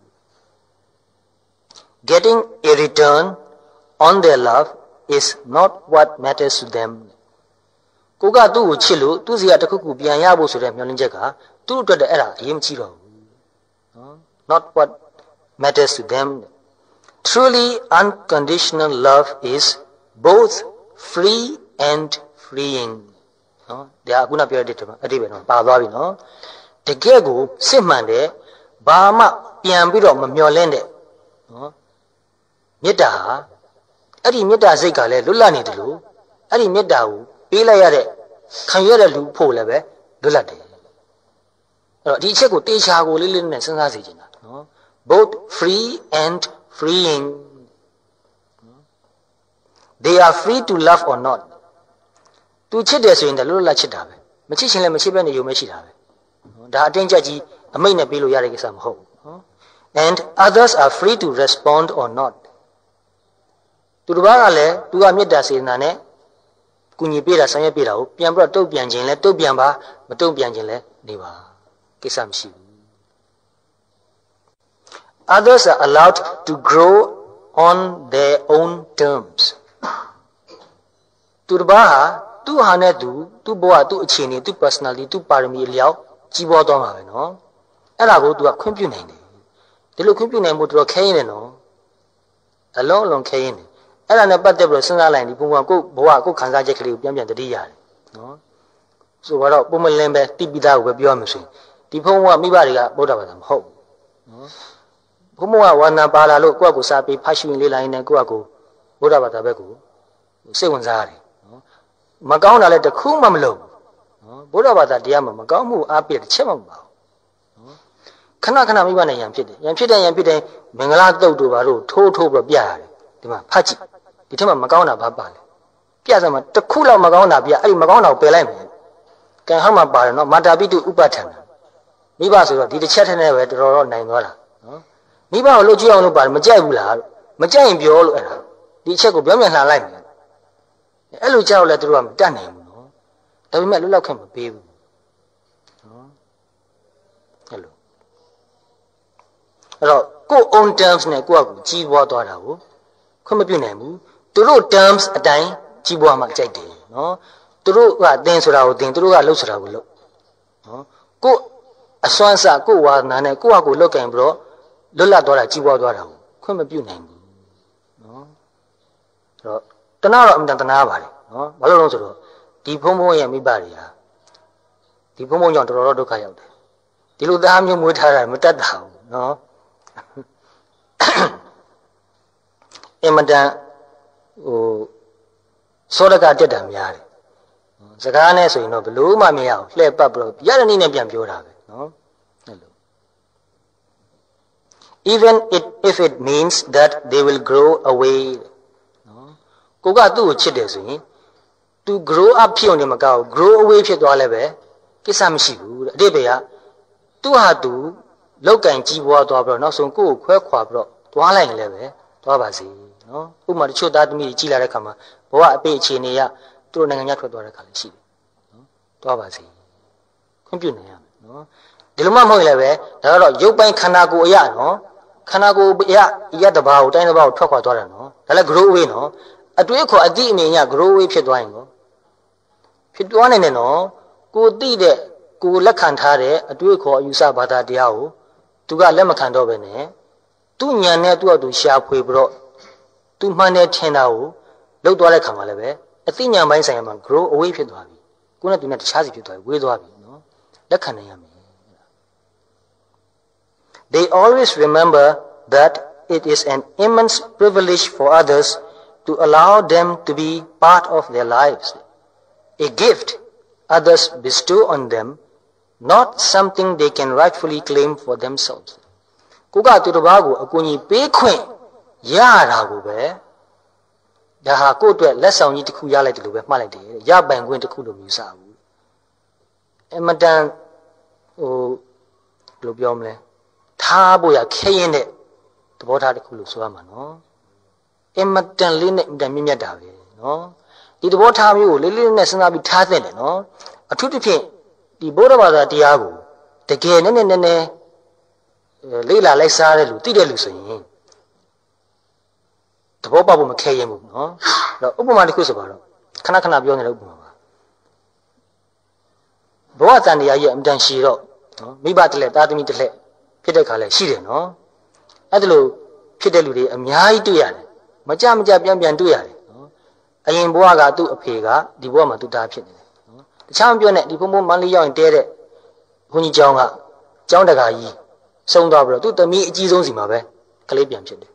A: getting a return on their love is not what matters to them ကိုကသူ့ကိုချစ်လို့သူ့စီကတခုခုပြန်ရဖို့ဆိုတဲ့မျှော်လင့်ချက်ကသူ့အတွက်တည်းအဲ့ဒါအရေးမကြီးတော့ဘူးနော် not what matters to them truly unconditional love is both free and freeing နော်ဒါကခုနပြောတဲ့အတိတ်ပဲနော်ပါသွားပြီနော်တကယ်ကိုစစ်မှန်တဲ့ဘာမှပြန်ပြီးတော့မမျော်လင့်တဲ့နော်မေတ္တာဟာအဲ့ဒီမေတ္တာစိတ်ကလည်းလွတ်လပ်နေတယ်လို့အဲ့ဒီမေတ္တာကိုပေးလိုက်ရတဲ့ခံရတဲ့လူဖို့လည်းပဲလွတ်လပ်တယ်အဲ့တော့ဒီအချက်ကိုတေချာကိုလေးလေးနဲ့စဉ်းစားစီချင်တာနော် both free and freeing they are free to love or not သူချစ်တယ်ဆိုရင်လည်းလွတ်လပ်ချစ်တာပဲမချစ်ရှင်လည်းမချစ်ပဲနေရုံပဲရှိတာပဲဒါအတင်းကြပ်ကြီးအမိတ်နဲ့ပေးလို့ရတဲ့ကိစ္စမဟုတ်ဘူးနော် and others are free to respond or not သူတစ်ပါးကလည်းသူကမေတ္တာစေတနာနဲ့ကုညီပေးတာဆောင်ရွက်ပေးတာကိုပြန်ပြီးတော့တုတ်ပြန်ခြင်းလဲတုတ်ပြန်ပါမတုတ်ပြန်ခြင်းလဲနေပါကိစ္စမရှိဘူး others are allowed to grow on their own terms သူတစ်ပါးဟာသူ့ဟာနဲ့သူသူ့ဘဝသူ့အခြေအနေသူ့ personality သူ့ပါရမီအလျောက်ကြီးပွားသွားမှာပဲနော်အဲ့ဒါကို तू ကခွင့်ပြုနိုင်တယ်ဒီလိုခွင့်ပြုနိုင်မှုတော်ခဲရင်လည်းနော်အလုံးအလုံးခဲရင်တယ်အဲ့ဒါနဲ့ပတ်သက်ပြီးတော့စဉ်းစားလိုက်ဒီဘုံကကိုဘဝကိုခံစားချက်ကလေးကိုပြန်ပြန်တတိရတယ်နော်ဆိုတော့ပုံမလင်းပဲတိပိသားကိုပဲပြောရမယ်ဆိုရင်ဒီဘုံကမိဘတွေကဗုဒ္ဓဘာသာမဟုတ်ဘူးနော်ဘုံကဝါနာပါလာလို့ကိုယ့်ကိုစားပြီးဖတ်ရှုရင်လေးလိုက်နေကိုယ့်ကိုဗုဒ္ဓဘာသာဘက်ကိုစိတ်ဝင်စားရတယ်နော်မကောင်းတာလည်းတစ်ခုမှမလုပ်ဘူးဘုရားဘာသာတရားမှာမကောင်းမှုအပြည့်တစ်ချက်မှမပါဘူးခဏခဏမိဘနဲ့ရံဖြစ်တယ်ရံဖြစ်တဲ့ရံဖြစ်တဲ့မင်္ဂလာတုတ်တို့ဘာလို့ထိုးထိုးပြီးပြရတယ်ဒီမှာဖတ်ကြည့်ဒီထက်မှမကောင်းတာဘာပါလဲပြစမ်းမှာတစ်ခုလောက်မကောင်းတာပြအဲ့ဒီမကောင်းတာကိုပယ်လိုက်မယ်ကံဟောက်မှာပါတယ်နော်မာတာပိတုဥပဋ္ဌာန်မိဘဆိုတော့ဒီတစ်ချက်ထဲနဲ့ပဲတော်တော်နိုင်သွားတာနော်မိဘကိုလှုပ်ကြည့်အောင်လို့ပါတယ်မကြိုက်ဘူးလားမကြိုက်ရင်ပြောလို့အဲ့ဒါဒီအချက်ကိုပြောမြန်လှန်လိုက်မယ်အဲ့လိုကြောက်လဲသူတို့ကမတတ်နိုင်ဘူးနော်ဒါပေမဲ့လွတ်လောက်ခင်မပေးဘူးနော်အဲ့လိုအဲ့တော့ကိုယ် own terms နဲ့ကိုယ့်အကူကြီးပွားသွားတာကိုခွင့်မပြုနိုင်ဘူးသူတို့ terms အတိုင်းကြီးပွားမှကြိုက်တယ်နော်သူတို့ကသင်ဆိုတာကိုသင်သူတို့ကလှုပ်ဆိုတာကိုလှုပ်နော်ကိုယ်အစွမ်းစကိုယ်ဝါဒနာနဲ့ကိုယ့်အကူလှုပ်ကင်ပြီးတော့လွတ်လပ်သွားတာကြီးပွားသွားတာကိုခွင့်မပြုနိုင်ဘူးနော်အဲ့တော့တနာတော့အမှန်တနာပါတယ်နော်ဘာလို့လဲဆိုတော့ဒီဖုံဖုံရဲ့မိဘတွေဟာဒီဖုံဖုံကြောင့်တော်တော်ဒုက္ခရောက်တယ်ဒီလိုသားမျိုးမွေးထားတာမတတ်တာဘူးနော်အမှန်တန်ဟိုစောရကတက်တာများတယ်စကားနဲ့ဆိုရင်တော့ဘလို့မှမရအောင်လှည့်ပတ်ပြီးတော့ရတဲ့နည်းနဲ့ပြန်ပြောတာပဲနော်အဲ့လို even it if it means that they will grow away နော်ကိုကသူ့ကိုချစ်တယ်ဆိုရင် तू grow up ဖြစ်အောင်နေမကောက် grow away ဖြစ်သွားလဲပဲကိစ္စမရှိဘူးတဲ့အတိတ်ပဲကသူ့ဟာသူလောက်ကင်ကြီးပွားသွားပြီးတော့နောက်ဆုံးကိုယ့်ကိုခွဲခွာပြီးတော့သွားလိုက်ရင်လည်းပဲသွားပါစေနော်ဥပမာတချို့သားသမီးကြီးလာတဲ့ခါမှာဘဝအပိအခြေအနေရသူတို့နိုင်ငံခြားထွက်သွားတဲ့ခါလည်းရှိတယ်နော်သွားပါစေခွင့်ပြုနိုင်ရမယ်နော်ဒီလိုမှမဟုတ်လည်းပဲဒါကတော့ရုပ်ပိုင်းခန္ဓာကိုယ်အရာနော်ခန္ဓာကိုယ်အရာအရာတစ်ပါးကိုတိုင်းတစ်ပါးကိုထွက်ခွာသွားတာနော်ဒါလည်း grow away နော်အတွေးခေါ်အတိအမြင်ရ grow away ဖြစ်သွားရင်နော်ဖြစ်သွားနိုင်တယ်နော်ကိုသိတဲ့ကိုလက်ခံထားတဲ့အတွေးခေါ်အယူဆဘာသာတရားကိုသူကလက်မခံတော့ပဲနဲ့သူ့ညံနဲ့သူ့အတူရှာဖွေပြီးတော့သူမှန်တယ်ထင်တာကိုလှုပ်သွားတဲ့ခါမှာလည်းပဲအသိဉာဏ်ပိုင်းဆိုင်ရာမှာ grow away ဖြစ်သွားပြီကိုနဲ့သူနဲ့တခြားစီဖြစ်သွားပြီဝေးသွားပြီနော်လက်ခံနိုင်ရမယ် They always remember that it is an immense privilege for others to allow them to be part of their lives a gift others bestow on them not something they can rightfully claim for themselves ကိုကသူတစ်ပါးကိုအကူအညီပေးခွင့်ရတာကိုပဲဒါဟာကိုယ့်အတွက်လက်ဆောင်ကြီးတစ်ခုရလိုက်တယ်လို့ပဲမှတ်လိုက်တယ်ရပိုင်ခွင့်တစ်ခုလို့မယူဆဘူးအမတန်ဟိုဘယ်လိုပြောမလဲထားဖို့ရခဲရင်တဲ့သဘောထားတစ်ခုလို့ဆိုရမှာနော်အမတန်လေးနဲ့အမတန်မြင့်မြတ်တာပဲနော်ဒီသဘောထားမျိုးကိုလေးလေးနဲ့စဉ်းစားပြီးထားသင့်တယ်နော်အထူးသဖြင့်ဒီဗုဒ္ဓဘာသာတရားကိုတကယ်နဲ့နဲ့နဲ့နဲ့လေ့လာလိုက်စားတဲ့လူသိတဲ့လူဆိုရင်သဘောပေါက်ဖို့မခဲရင်ဘူးနော်အဲ့တော့ဥပမာတစ်ခုဆိုပါတော့ခဏခဏပြောနေတဲ့ဥပမာပါဘဝတန်တရားရဲ့အမတန်ရှည်တော့နော်မိဘတစ်လက်သားသမီးတစ်လက်ဖြစ်တဲ့ခါလဲရှိတယ်နော်အဲ့ဒါလို့ဖြစ်တဲ့လူတွေအများကြီးတွေ့ရတယ်မကြမကြပြန်ပြန်တွေ့ရတယ်နော်အရင်ဘဝကသူ့အဖေကဒီဘဝမှာသူ့သားဖြစ်နေတယ်နော်တခြားမပြောနဲ့ဒီဘုံဘုံမန်းလေးရောက်ရင်တဲတဲ့ဘုန်းကြီးကျောင်းကကျောင်းတကာကြီးဆုံးသွားပြီးတော့သူ့သမီးအကြီးဆုံးစီမှာပဲကလေးပြန်ဖြစ်တယ်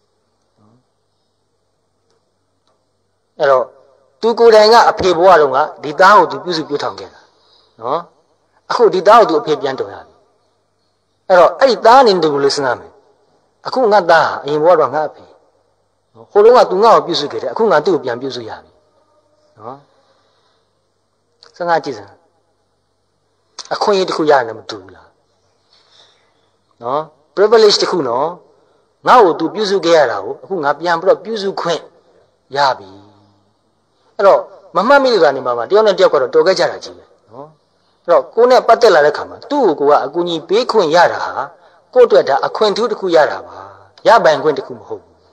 A: အဲ့တော့သူကိုယ်တိုင်ကအဖေဘဝတုန်းကဒီသားကိုသူပြုစုပြုထောင်ခဲ့တာနော်အခုဒီသားကိုသူအဖေပြန်တော်ရပြီအဲ့တော့အဲ့ဒီသားအနေနဲ့ဘယ်လိုစဉ်းစားမလဲအခုငါသားအရင်ဘဝတော့ငါအဖေဟိုတုန်းကသူငါ့ကိုပြုစုခဲ့တယ်အခုငါသူ့ကိုပြန်ပြုစုရပြီနော်စဉ်းစားကြည့်စမ်းအခွင့်အရေးတစ်ခုရတယ်မတူဘူးလားနော် privilege တစ်ခုနော်ငါ့ကိုသူပြုစုခဲ့ရတာကိုအခုငါပြန်ပြီးတော့ပြုစုခွင့်ရပြီအဲ့တော့မမှတ်မိလို့ကနေမှာပါတယောက်နဲ့တယောက်ကတော့တော်ခဲ့ကြတာကြီးပဲနော်အဲ့တော့ကိုယ်နဲ့ပတ်သက်လာတဲ့ခါမှာသူ့ကိုကိုကအကူအညီပေးခွင့်ရတာဟာကိုယ့်အတွက်ဒါအခွင့်အထူးတစ်ခုရတာပါရပိုင်ခွင့်တစ်ခုမဟုတ်ဘူး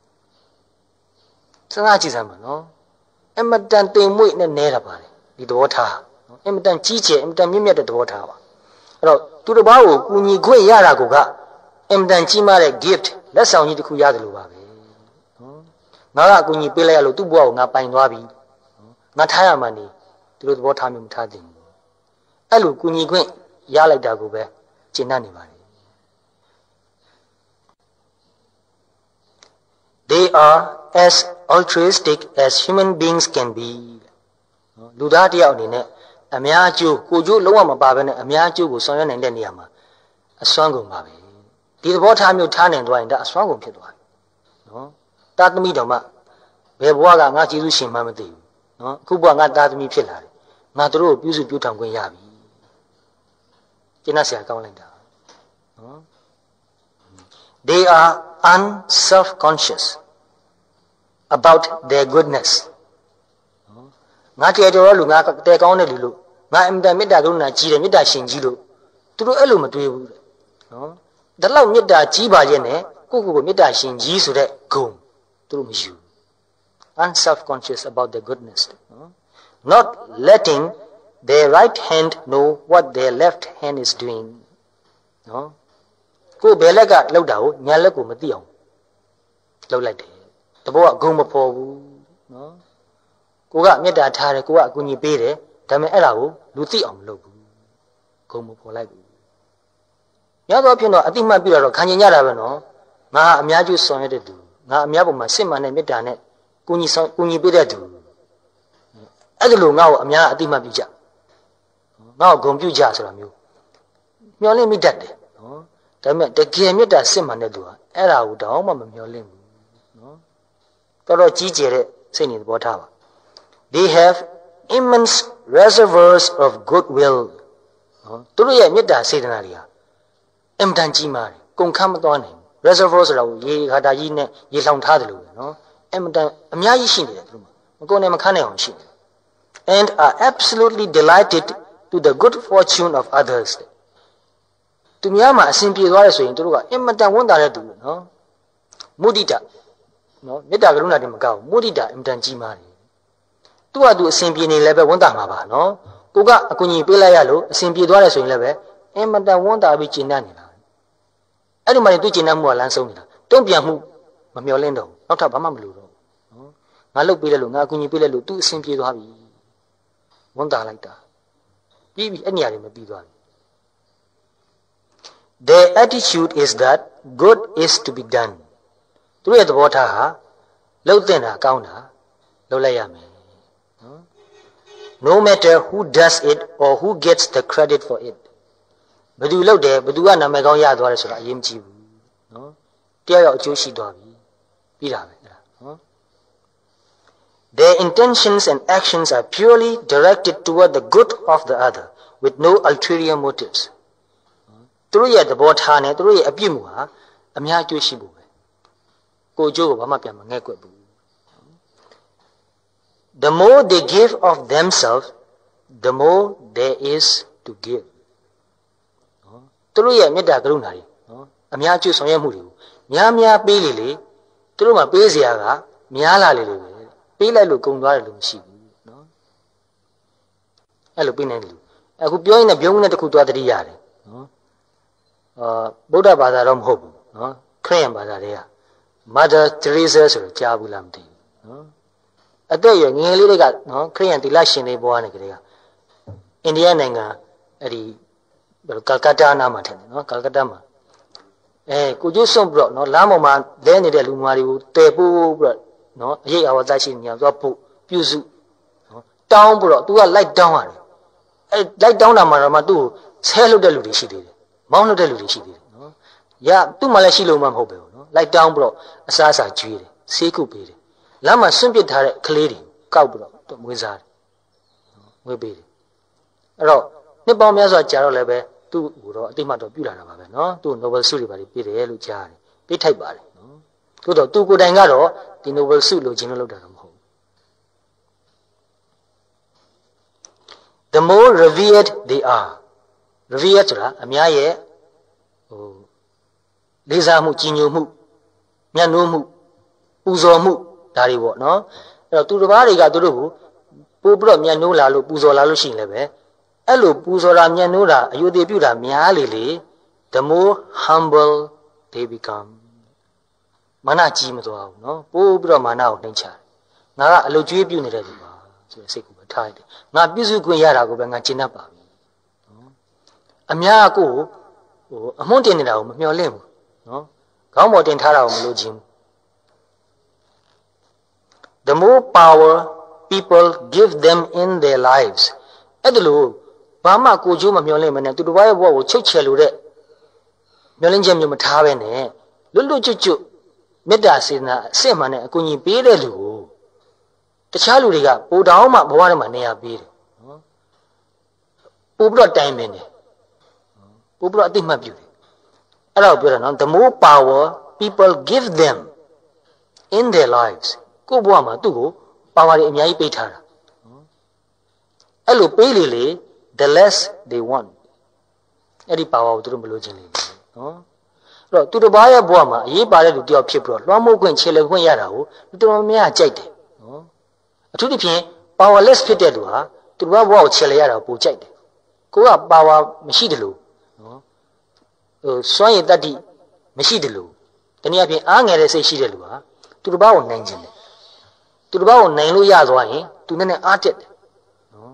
A: စဉ်းစားကြည့်စမ်းပါနော်အမတန်တိမ်မွေ့နဲ့နဲတာပါလေဒီသဘောထားနော်အမတန်ကြီးကျယ်အမတန်မြင့်မြတ်တဲ့သဘောထားပါအဲ့တော့သူတစ်ပါးကိုကူညီခွင့်ရတာကိုကအမတန်ကြီးမားတဲ့ gift လက်ဆောင်ကြီးတစ်ခုရတယ်လို့ပါပဲနော်ငါကအကူအညီပေးလိုက်ရလို့သူ့ဘဝကိုငါပိုင်သွားပြီငါထားရမှနေဒီလိုသဘောထားမျိုးမထားသင့်ဘူးအဲ့လိုကူညီခွင့်ရလိုက်တာကိုပဲကျင့်တတ်နေပါလေ They are as altruistic as human beings can be လူသားတယောက်အနေနဲ့အများကျိုးကိုကျိုးလုံးဝမပါဘဲနဲ့အများကျိုးကိုဆောင်ရွက်နိုင်တဲ့နေရာမှာအစွမ်းကုန်ပါပဲဒီသဘောထားမျိုးထားနိုင်သွားရင်ဒါအစွမ်းကုန်ဖြစ်သွားပြီနော်တာသမီတော်မှဘယ်ဘဝကငါကျေးဇူးရှင်မှမသိဘူးနော်အခုဘဝငါတာသမီဖြစ်လာတယ်ငါတို့ကိုပြုစုပြုထောင်ခွင့်ရပြီကျင့်ဆရာကောင်းလိုက်တာနော် they are unself conscious about their goodness ငါတည်းတော်လူငါတဲကောင်းတဲ့လူလို့ငါအမြဲမေတ္တာကရုဏာကြီးတယ်မေတ္တာရှင်ကြီးလို့သူတို့အဲ့လိုမတွေးဘူးတဲ့နော်ဒါလောက်မေတ္တာကြီးပါရဲ့နဲ့ကိုယ့်ကိုယ်ကိုမေတ္တာရှင်ကြီးဆိုတဲ့ဂုဏ်သူတို့မယူ unself conscious about their goodness နော် not letting their right hand know what their left hand is doing နော်ကိုယ်ဘယ်လက်ကလှုပ်တာကိုညာလက်ကိုမသိအောင်လှုပ်လိုက်တယ်တဘောကဂုံမဖော်ဘူးနော်ကိုကမေတ္တာထားတယ်ကိုကအကူအညီပေးတယ်ဒါပေမဲ့အဲ့ဒါကိုလူသိအောင်မလုပ်ဘူးဂုံမဖော်လိုက်ဘူးရသောဖြစ်တော့အတိမတ်ပြတော့ခံကျင်ကြတာပဲနော်ငါအများကြီးဆောင်ရတဲ့သူငါအများပုံမှာစစ်မှန်တဲ့မေတ္တာနဲ့ကူညီဆောင်ကူညီပေးတဲ့သူအဲ့ဒါလိုငါ့ကိုအများအတိမတ်ပြကြငါ့ကိုဂုံပြုကြဆိုတာမျိုးမျောလင့်မိတတ်တယ်နော်ဒါပေမဲ့တကယ်မေတ္တာစစ်မှန်တဲ့သူဟာအဲ့ဒါကိုတောင်းမှမမျောလင့်ဘူးနော်တော်တော်ကြီးကျယ်တဲ့စိတ်နေသဘောထားပါthey have immense reservoirs of goodwill နော်သူတို့ရဲ့မေတ္တာစေတနာတွေဟာအင်တန်ကြီးမားတယ်ကုန်ခမ်းမသွားနိုင်ဘူး reservoir ဆိုတာကိုရေခါတာကြီးနဲ့ရေလောင်ထားတယ်လို့ပဲနော်အင်တန်အများကြီးရှိနေတယ်သူတို့မကုန်နဲ့မခန်းနိုင်အောင်ရှိတယ် and are absolutely delighted to the good fortune of others သူများမှာအစဉ်ပြေသွားတယ်ဆိုရင်သူတို့ကအင်တန်ဝန်တာတဲ့သူနော်မုဒိတာနော်မေတ္တာကရုဏာတွေမကောက်ဘူးမုဒိတာအင်တန်ကြီးမားတယ်သူကသူအစဉ်ပြေနေလည်းပဲဝန်တာမှာပါနော်ကိုကအကူကြီးပေးလိုက်ရလို့အစဉ်ပြေသွားတယ်ဆိုရင်လည်းပဲအင်တန်ဝန်တာပြီးကျင့်တတ်နေတာအဲ့ဒီမှာသူကျင့်တတ်မှုကလမ်းဆုံးနေတာတုံ့ပြန်မှုမမျောလင့်တော့ဘူးနောက်ထပ်ဘာမှမလုပ်တော့နော်ငါလုတ်ပေးတယ်လို့ငါအကူကြီးပေးလိုက်လို့သူအစဉ်ပြေသွားပြီဝန်တာလိုက်တာပြီးပြီအဲ့နေရာတွေမပြီးသွားဘူးtheir attitude is that good is to be done သူရဲ့သဘောထားဟာလှုပ်တဲ့တာကောင်းတာလှုပ်လိုက်ရမယ်နော် no matter who does it or who gets the credit for it ဘယ်သူလှုပ်တယ်ဘယ်သူကနာမည်ကောင်းရသွားတယ်ဆိုတာအရေးမကြီးဘူးနော်တရားရောက်အကျိုးရှိသွားပြီပြီးတာပဲအဲ့ဒါနော် their intentions and actions are purely directed toward the good of the other with no ulterior motivesသူတို့ရဲ့သဘောထားနဲ့သူတို့ရဲ့အပြစ်မှုဟာအများကျိုးရှိဖို့ပဲကိုကျိုးကိုဘာမှပြန်မငဲ့ကွက်ဘူး the more they give of themselves the more there is to give နော်သူတို့ရဲ့မေတ္တာကရုဏာတွေနော်အများကျိုးဆောင်ရွက်မှုတွေကိုများများပေးလေလေသူတို့မှပေးစရာကများလာလေလေပဲပေးလိုက်လို့ကုန်သွားတယ်လို့မရှိဘူးနော်အဲ့လိုပေးနိုင်တယ်အခုပြောရင်လည်းပြုံးနဲ့တခုသွားတတိရတယ်နော်အာဗုဒ္ဓဘာသာတော့မဟုတ်ဘူးနော်ခရစ်ယာန်ဘာသာတွေက Mother Teresa ဆိုတော့ကြားဘူးလားမသိဘူးနော်အသက်ရွယ်ငယ်လေးတွေကနော်ခရစ်ယာန်သီလရှင်တွေဘွားနေကြတဲ့ကအိန္ဒိယနိုင်ငံအဲ့ဒီကာလကတ္တာနာမှာထင်တယ်နော်ကာလကတ္တာမှာအဲကိုကျိုးစွန့်ပြီးတော့နော်လမ်းပေါ်မှာလဲနေတဲ့လူမတွေကိုတည်ပို့ပြီးတော့နော်အရေးအဝါသားရှိနေအောင်သွားပို့ပြုစုနော်တောင်းပြီးတော့ तू ကလိုက်တောင်းရတယ်အဲလိုက်တောင်းတာမှတော့မှ तू ကိုဆဲလွတ်တဲ့လူတွေရှိသေးတယ်မောင်းလွတ်တဲ့လူတွေရှိသေးတယ်နော်ရသူ့မှလည်းရှိလို့မှမဟုတ်ပဲနော်လိုက်တောင်းပြီးတော့အစားအစာကျွေးတယ်ဆေးကုပေးတယ်လမ်းမှာဆွန့်ပစ်ထားတဲ့ကလေးတွေကောက်ပြီးတော့မွေးစားတယ်မွေးပေးတယ်အဲ့တော့နှစ်ပေါင်းများစွာကြာတော့လည်းပဲသူ့ဟိုတော့အတိမတ်တော့ပြုလာတာပါပဲနော်သူ့ Nobel ဆုတွေပါပေးတယ်လို့ကြားတယ်ပေးထိုက်ပါတယ်နော်သို့တော့သူကိုယ်တိုင်ကတော့ဒီ Nobel ဆုလိုချင်လို့လုပ်တာတော့မဟုတ်ဘူး the more revered they are revered ဆိုတာအများရဲ့ဟိုလေးစားမှုကြီးညိုမှုမြတ်နိုးမှုပူဇော်မှုဒါတွေပေါ့နော်အဲ့တော့သူတစ်ပါးတွေကသူတို့ကိုပို့ပြီးတော့မြတ်နိုးလာလို့ပူဇော်လာလို့ရှိရင်လည်းပဲအဲ့လိုပူဇော်တာမြတ်နိုးတာအယုသေးပြုတာများလေလေ the more humble they become မာနကြီးမသွားဘူးနော်ပို့ပြီးတော့မာနကိုနှိမ်ချတယ်ငါကအလုပ်ကျွေးပြုနေတဲ့လူပါဆိုတဲ့စိတ်ကိုပဲထားရတယ်ငါပြည့်စုံခွင့်ရတာကိုပဲငါကျင့်တတ်ပါပြီနော်အများကိုဟိုအမွှန်းတင်နေတာကိုမမျှော်လင့်ဘူးနော်ခေါင်းပေါ်တင်ထားတာကိုမလိုချင်ဘူး the more power people give them in their lives အဲ့ဒါလို့ဘာမှကိုကျိုးမမျောလင့်မနဲ့သူတစ်ပါးရဲ့ဘဝကိုချုပ်ချယ်လို့တဲ့မျောလင့်ချက်မျိုးမထားပဲနဲ့လွတ်လွတ်ကျွတ်ကျွတ်မေတ္တာစေတနာအစစ်မှန်တဲ့အကူအညီပေးတဲ့လူကိုတခြားလူတွေကပိုတောင်းမှဘဝထဲမှာနေရာပေးတယ်နော်ပို့ပြီးတော့တိုင်ပင်တယ်ပို့ပြီးတော့အသိမှတ်ပြုတယ်အဲ့ဒါကိုပြောတာနော် the more power people give them in their lives ကိုယ့်ဘဝမှာသူ့ကိုပါဝါတွေအများကြီးပေးထားတာအဲ့လိုပေးလေလေ the less they want အဲ့ဒီပါဝါကိုသူတို့မလိုချင်လေနော်အဲ့တော့သူတစ်ပါးရဲ့ဘဝမှာအရေးပါတဲ့လူတစ်ယောက်ဖြစ်ပြီးတော့လွှမ်းမိုးခွင့်ခြေလှယ်ခွင့်ရတာကိုသူတော်တော်များများကြိုက်တယ်နော်အထူးသဖြင့် powerless ဖြစ်တဲ့လူဟာသူတစ်ပါးဘဝကိုခြေလှယ်ရတာကိုပိုကြိုက်တယ်ကိုကပါဝါမရှိတယ်လို့နော်ဟိုစွမ်းရည်တတ္တိမရှိတယ်လို့တနည်းအားဖြင့်အားငယ်တဲ့စိတ်ရှိတဲ့လူဟာသူတစ်ပါးကိုနိုင်ခြင်းတယ်သူတစ်ပါးကိုနိုင်လို့ရသွားရင်သူနဲ့နဲ့အားတက်တယ်နော်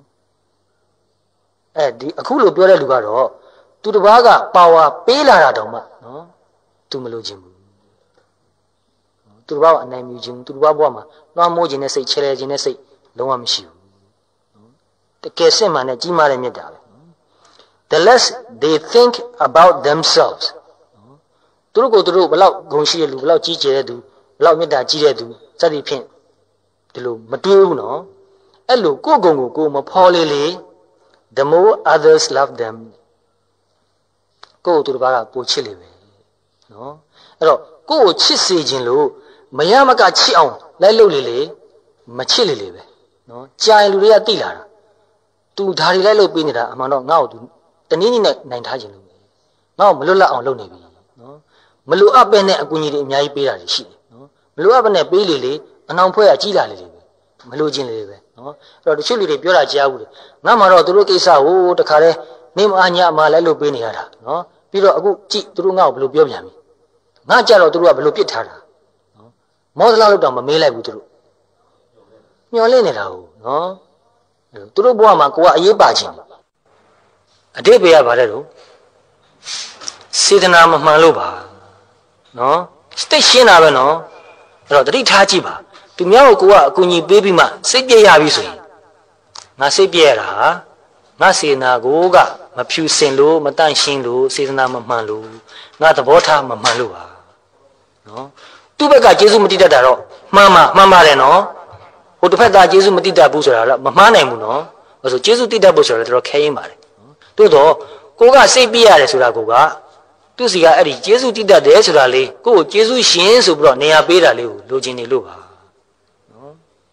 A: အဲဒီအခုလိုပြောတဲ့လူကတော့သူတစ်ပါးကပါဝါပေးလာတာတောင်မှနော်သူမလိုချင်ဘူးသူတစ်ပါးကအနိုင်မြူခြင်းသူတစ်ပါးဘဝမှာလွှမ်းမိုးခြင်းနဲ့စိတ်ချဲလဲခြင်းနဲ့စိတ်လုံးဝမရှိဘူးတကယ်စစ်မှန်တဲ့ကြီးမားတဲ့မြတ်တာပဲ the less they think about themselves သူတို့ကိုသူတို့ဘလောက်ဂုဏ်ရှိတဲ့လူဘလောက်ကြီးကျယ်တဲ့သူဘလောက်မေတ္တာကြီးတဲ့သူစသဖြင့်ဒီလိုမတွေးဘူးနော်အဲ့လိုကိုယ့်ဂုဏ်ကိုကိုယ်မဖော်လေလေ the more others love them ကိုယ့်သူတစ်ပါးကပိုချစ်လေပဲနော်အဲ့တော့ကိုယ့်ကိုချစ်စေခြင်းလို့မရမကချစ်အောင်လိုက်လုပ်လေလေမချစ်လေလေပဲနော်ကြာရင်လူတွေကသိလာတာ तू ဒါတွေလိုက်လုပ်ပေးနေတာအမှန်တော့ငါ့ကို तू တနည်းနည်းနဲ့နိုင်ထားခြင်းလို့ငါ့ကိုမလွတ်လပ်အောင်လုပ်နေပြီနော်မလိုအပ်ပဲနဲ့အကူအညီတွေအများကြီးပေးတာရှိတယ်နော်မလိုအပ်ပဲနဲ့ပေးလေလေအနောင်ဖွဲ့ကကြီးလာလေလေပဲမလိုချင်လေပဲနော်အဲ့တော့တချို့လူတွေပြောတာကြားဘူးလေငါမှတော့သူတို့ကိစ္စဟိုတခါတည်းနေမအားညအမှလည်းလုပ်ပေးနေရတာနော်ပြီးတော့အခုကြည့်သူတို့ငါ့ကိုဘယ်လိုပြောပြန်ပြီငါကြတော့သူတို့ကဘယ်လိုပြစ်ထားတာနော်မောဒလာလို့တောင်မမေးလိုက်ဘူးသူတို့မျောလင့်နေတာဟုတ်နော်သူတို့ဘဝမှာကိုကအရေးပါခြင်းအတိတ်ပဲရပါတယ်လို့စေတနာမမှန်လို့ပါနော်စတိတ်ရှင်းတာပဲနော်အဲ့တော့တတိထားကြည့်ပါသူများကိုကိုကအကူအညီပေးပြီးမှစိတ်ပြည့်ရပြီဆိုရင်ငါစိတ်ပြည့်ရတာငါစေတနာကိုကမဖြူစင်လို့မတန့်ရှင်းလို့စေတနာမမှန်လို့ငါသဘောထားမမှန်လို့ပါနော်သူ့ဘက်ကကျေးဇူးမတိတတ်တာတော့မှန်မှမှန်ပါတယ်နော်ဟိုတစ်ဖက်သားကျေးဇူးမတိတတ်ဘူးဆိုတာတော့မမှားနိုင်ဘူးနော်အဲဆိုကျေးဇူးတိတတ်ဖို့ဆိုတာတော့ခဲရင်ပါတယ်တိုးတော့ကိုကစိတ်ပြည့်ရတယ်ဆိုတာကိုကသူ့စီကအဲ့ဒီကျေးဇူးတိတတ်တယ်ဆိုတာလေးကိုကိုကျေးဇူးရှင်ဆိုပြီးတော့နေရာပေးတာလေးကိုလိုချင်နေလို့ပါနော်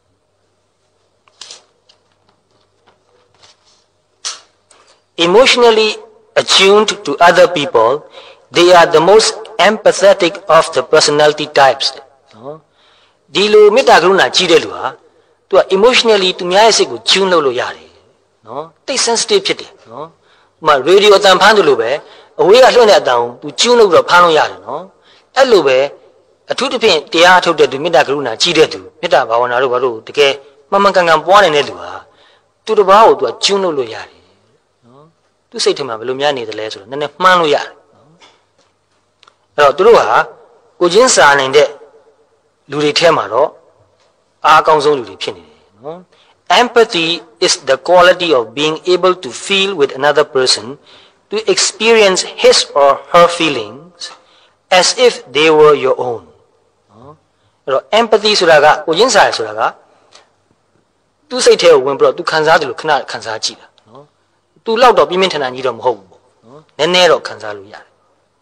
A: emotionally attuned to other people they are the most empathetic of the personality types နော်ဒီလိုမေတ္တာကရုဏာကြီးတဲ့လူဟာသူက emotionally သူများရဲ့စိတ်ကို tune လုပ်လို့ရတယ်နော်တိတ် sensitive ဖြစ်တယ်နော်ဥပမာ radio အတန်ဖမ်းသလိုပဲအဝေးကလွှင့်တဲ့အတန်ကို तू ကျူးလို့ပြီးတော့ဖမ်းလို့ရတယ်နော်အဲ့လိုပဲအထူးသဖြင့်တရားထုတ်တဲ့သူမေတ္တာကရုဏာကြီးတဲ့သူမေတ္တာဘာဝနာတို့ဘာလို့တကယ်မှန်မှန်ကန်ကန်ပွားနေတဲ့လူဟာသူတစ်ပါးကို तू ကျူးလို့လို့ရတယ်နော်သူစိတ်ထဲမှာဘယ်လိုများနေသလဲဆိုတော့နည်းနည်းမှန်းလို့ရတယ်နော်အဲ့တော့သူတို့ဟာကိုချင်းစာနိုင်တဲ့လူတွေထဲမှာတော့အားအကောင်းဆုံးလူတွေဖြစ်နေတယ်နော် empathy is the quality of being able to feel with another person to experience his or her feelings as if they were your own နော်အဲ့တော့ empathy ဆိုတာကကိုချင်းစာရဆိုတာကသူ့စိတ်ထဲကိုဝင်ပြီးတော့သူခံစားတယ်လို့ခဏခံစားကြည့်တာနော်သူလောက်တော့ပြင်းပြင်းထန်ထန်ကြီးတော့မဟုတ်ဘူးပေါ့နော်နည်းနည်းတော့ခံစားလို့ရတယ်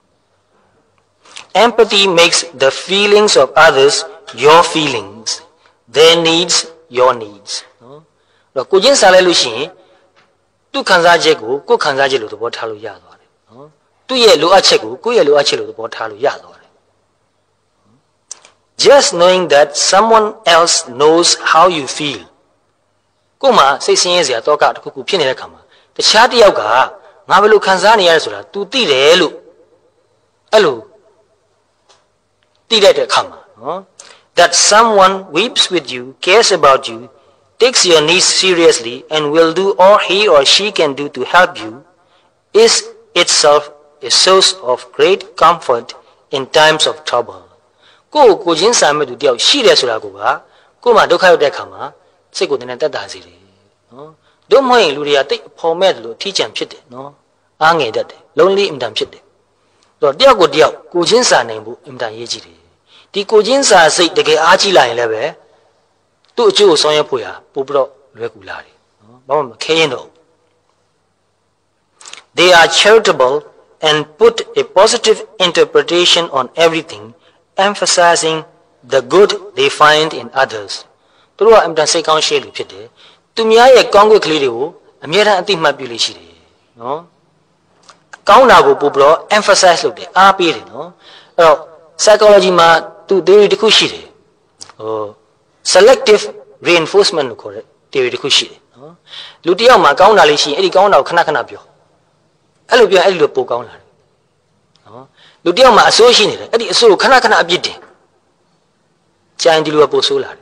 A: empathy makes the feelings of others your feelings their needs your needs နော်အဲ့တော့ကိုချင်းစာလိုက်လို့ရှိရင်သူခံစားချက်ကိုကိုခံစားချက်လို့သဘောထားလို့ရသွားတယ်နော်သူ့ရဲ့လိုအပ်ချက်ကိုကိုယ့်ရဲ့လိုအပ်ချက်လို့သဘောထားလို့ရသွားတယ် just knowing that someone else knows how you feel ကိုမှစိတ်ဆင်းရဲစရာတော့ကတစ်ခုခုဖြစ်နေတဲ့ခါမှာတခြားတစ်ယောက်ကငါဘယ်လိုခံစားနေရလဲဆိုတာ तू သိတယ်လို့အဲ့လိုသိတဲ့အခါမှာနော် that someone weeps with you cares about you takes your needs seriously and will do all he or she can do to help you is itself a source of great comfort in times of trouble ကိုယ်ကိုချင်းစာမဲ့သူတယောက်ရှိတယ်ဆိုတာကိုကကိုယ်မှဒုက္ခရောက်တဲ့အခါမှာစိတ်ကိုနည်းနည်းတက်တာစေတယ်နော် Don't mind Luria take for medal, teach and pit, no? Ange that, lonely in them pit. So, dear good dear, Kujinsa name in the Yiji. The Kujinsa say the gay archie line level. Two Jews on your puya, Pubro regularly. Bom Kano. They are charitable and put a positive interpretation on everything, emphasizing the good they find in others. Through I'm done say count share pity. To me, I congo clear, a mere anti mabulation. No? Count now, Pubro, emphasize look, ah, period, no? Psychology ma to David Kushi. Oh, selective reinforcement, correct, David Kushi. Lutia ma count alishi, any count of Kanakanabio. Alubia Elo Pocona. Lutia ma associated, Eddie so Kanakana abiti. Giant Diluapo solar.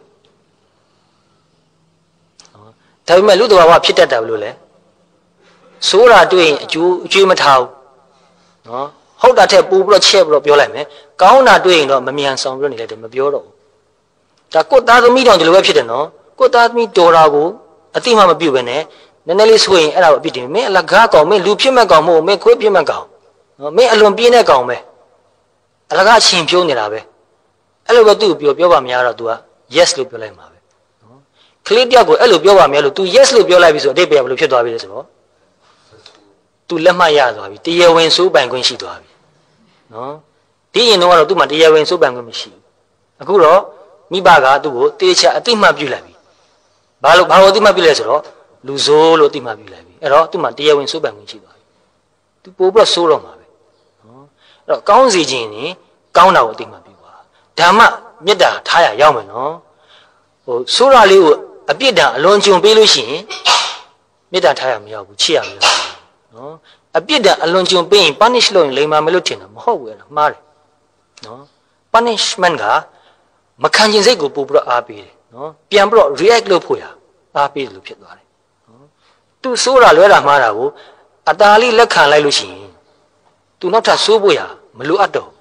A: Tell me, Ludo, Pita Tabule. Sora doing Jumatau. How that a bubble chair of your lame, Kauna doing no Mamian Sound running at the Mabioro. That doesn't meet on the website, no? Could that meet Dorago, a team of a bubene, the Nelly swing and our beating me, like Gago, me Lupimago, me Quipimago, me alone being a gome. A lagachi Pionirabe. Elo do Bioba Miara dua, yes, Lupula Mabe. Clidiago, Elo Bioba Melo, two yes, Lupiola is a day of Lupio. To Lemaya, the year when so bang when she do. No? The you know to my dear when so bang when she. A guru, mi baga to go, teacher a team of Bulabi. Balo Baudima Bilesro, Luzolo Tima Bulabi, a lot to my dear when so bang when she do. To Pobra Solo Mabe. Count the genie, count out Tima Biwa. Dama, Meda, Taya Yaman, no? Oh, Sura Liu, a bit down, alone to Belushi. Meda Taya Mia, Chia. No, a bit that alone you being punished low in Lima Melutina, Mohawk, Mari. No, punishment ga Makanjin Zego Bubra Abi, no, Piambro, react lopuya, Abi Lupit. To Sura Lera Marago, Adali Lakan Lalushi. Do not a Subuya, Meluado.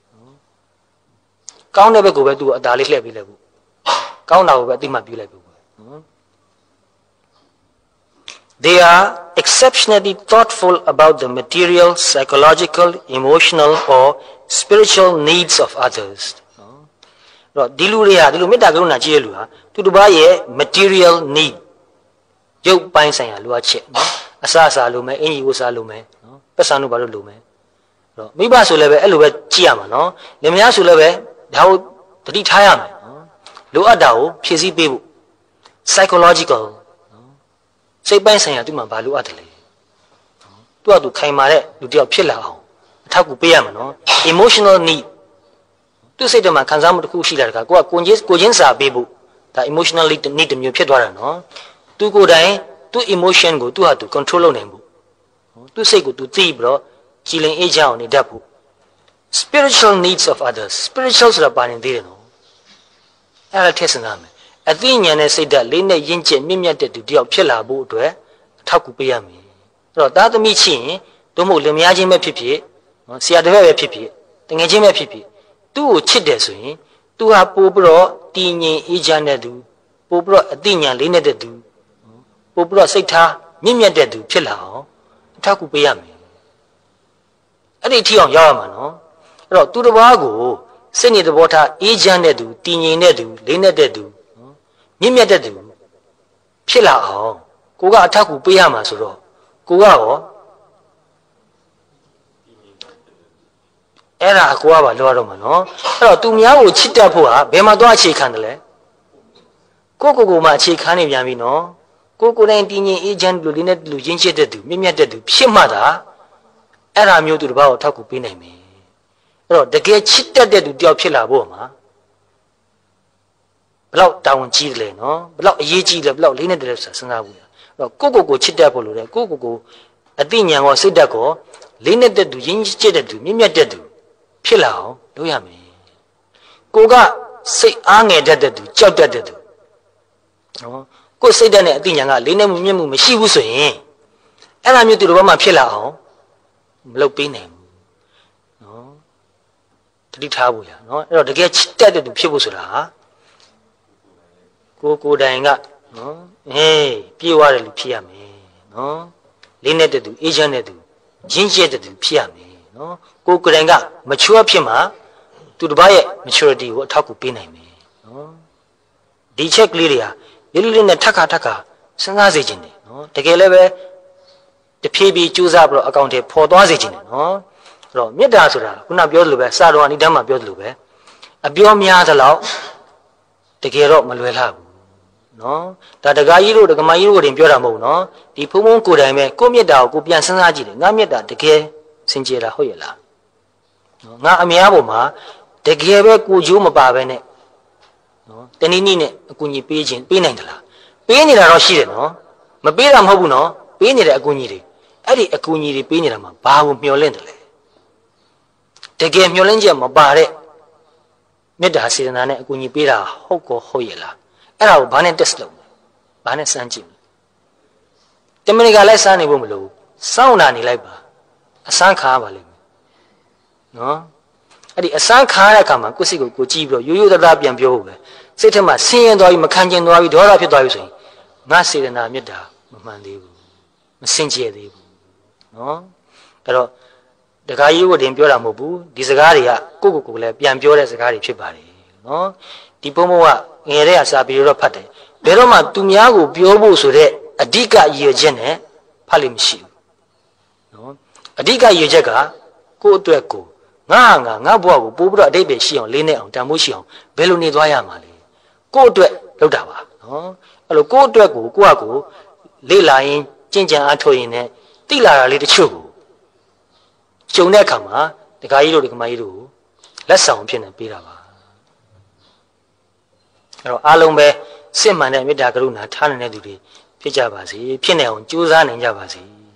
A: Count never go to Adali level. Count now at the Mabula. They are exceptionally thoughtful about the material, psychological, emotional, or spiritual needs of others. Diluria, Dilumita Guna Jelua, to buy material need. Joke Pines and Luache, Asasa Lume, any Usalume, Pesanu Balume. Miba Suleve, Eluet Chiama, no? Lemia Suleve, how the Tayam, Luadao, Pizi Bibu, psychological. Say by saying to my balu utterly. To a to Kaimare, to deal Pilao, Taku Piamano, emotional need. To say to my Kanzam to Kushilaka, go Kojinsa Bibu, that emotional need to me Pedora, no? To go die, to emotion go to her to control on him. To say go to Tibro, killing Aja on the Dapu. Spiritual needs of others, spirituals are buying there, no? I'll test an a thing and say that Lena Yinche mimiated to deal Pilla boat to her, Takupayami. So that the meeting, don't move the Miajima Pipi, see at the very Pipi, the Najima Pipi, two chideswing, two are Pobro, Tini, Ijanedu, Pobro, Dinia, Lena de do, Pobro Seta, mimiated to Pilla, Takupayami. At the tea on Yamano, to the Wago, sending the water, Ijanedu, Tini Nedu, Lena de do. Nimia Pilla, Kuga Taku Payama Suro, Kuga Era Aquava Loromano, to Miao Chitapua, Bemadoachi Candle, Coco Machi Canivamino, Coco Nantini, Agent Lulinet Lujinche de Mimia de Pimada, Era Mu to the Bao Taku Pinemi. The gate chitted to Diopilla Boma. Block down Chile, no? Block Yiji, the block Lina de Sanabu. Coco go Chitapolo, Coco go, a dinya or Sidaco, Lina de Yinji de Mimia de Pilao, Luyami. Goga say Ange de Job de. Go say then a dinya, Lina Mimu, she was saying. And I'm to Roma Pilao, Lopine. No, Tritabuya, no, the get chitted to Pibusura. Coco Danga, နော်အေးပြေးသွားတယ်လို့ဖြစ်ရမယ်နော်လေးနဲ့တူအေးချမ်းတဲ့သူရင်းကျက်တဲ့သူဖြစ်ရမယ်နော်ကိုယ်ကရင်က mature ဖြစ်မှာသူတစ်ပါးရဲ့ maturity ကိုအထောက်အကူပေးနိုင်မယ်နော်ဒီချက်ကလေးတွေဟာလေးလေးနဲ့ထပ်ခါထပ်ခါစဉ်းစားစေခြင်းတယ်နော်တကယ်လည်းပဲတဖြည်းဖြည်းကြိုးစားပြီးတော့အကောင့်ထဲပေါ်သွားစေခြင်းတယ်နော်အဲ့တော့မေတ္တာဆိုတာခုနပြောသလိုပဲစာတော်အနိဒမ်းမှာပြောသလိုပဲအပြောများသလောက်တကယ်တော့မလွယ်လှဘူးနော်ဒါတကားကြီးတို့ဒကမကြီးတို့တင်ပြောတာမဟုတ်နော်ဒီဖုံဖုံကိုယ်တိုင်ပဲကိုမေတ္တာကိုကိုပြန်စဉ်းစားကြည့်တယ်ငါမေတ္တာတကယ်စင်ကြယ်တာဟုတ်ရဲ့လားနော်ငါအများပေါ်မှာတကယ်ပဲကိုကျိုးမပါပဲနဲ့နော်တနည်းနည်းနဲ့အကူအညီပေးခြင်းပေးနိုင်သလားပေးနေတာတော့ရှိတယ်နော်မပေးတာမဟုတ်ဘူးနော်ပေးနေတဲ့အကူအညီတွေအဲ့ဒီအကူအညီတွေပေးနေတာမှာဘာကိုမျှော်လင့်တယ်လဲတကယ်မျှော်လင့်ချက်မပါတဲ့မေတ္တာစေတနာနဲ့အကူအညီပေးတာဟုတ်ကောဟုတ်ရဲ့လားအဲ့ဒါကိုဘာနဲ့ test လုပ်လဲဘာနဲ့စမ်းကြည့်တမန်ကလည်းစမ်းနေဖို့မလိုဘူးစောင့်နာနေလိုက်ပါအစမ်းခါပါလိမ့်မယ်နော်အဲ့ဒီအစမ်းခါတဲ့အခါမှာကိုယ်စိတ်ကိုကိုကြည့်ပြီးတော့ရိုးရိုးသားသားပြန်ပြောဖို့ပဲစိတ်ထဲမှာဆင်းရဲသွားပြီးမခံကျင်သွားပြီးဒေါသဖြစ်သွားပြီဆိုရင်ငါစေတနာမေတ္တာမမှန်သေးဘူးမစင်ကြယ်သေးဘူးနော်အဲ့တော့တခါကြီးကိုတင်ပြောတာမဟုတ်ဘူးဒီစကားတွေကကိုယ့်ကိုယ်ကိုလည်းပြန်ပြောတဲ့စကားတွေဖြစ်ပါတယ်နော်ဒီပုံပုံကငယ်တဲ့ကစာပြီးတော့ဖတ်တယ်ဘယ်တော့မှသူများကိုပြောဖို့ဆိုတဲ့အဓိကရည်ရွယ်ချက်နဲ့ဖတ်လို့မရှိဘူးနော်အဓိကရည်ရွယ်ချက်ကကိုယ့်အတွက်ကိုငါငါငါဘဝကိုပို့ပြီးတော့အတိတ်ပဲရှိအောင်လေးနဲ့အောင်တန်ဖိုးရှိအောင်ဘယ်လိုနေသွားရမှာလဲကိုယ့်အတွက်လုပ်တာပါနော်အဲ့လိုကိုယ့်အတွက်ကိုကိုယ့်အကိုလေ့လာရင်ကြင်ကြံအားထုတ်ရင်လည်းသိလာတာလေးတချို့ကိုကျုံတဲ့အခါမှာဒကာကြီးတို့ဒကာမကြီးတို့လက်ဆောင်ဖြစ်နေပေးတာပါအဲ့တော့အားလုံးပဲစစ်မှန်တဲ့မေတ္တာကရုဏာထားနိုင်တဲ့သူတွေဖြစ်ကြပါစေဖြစ်နေအောင်ကြိုးစားနိုင်ကြပါစေ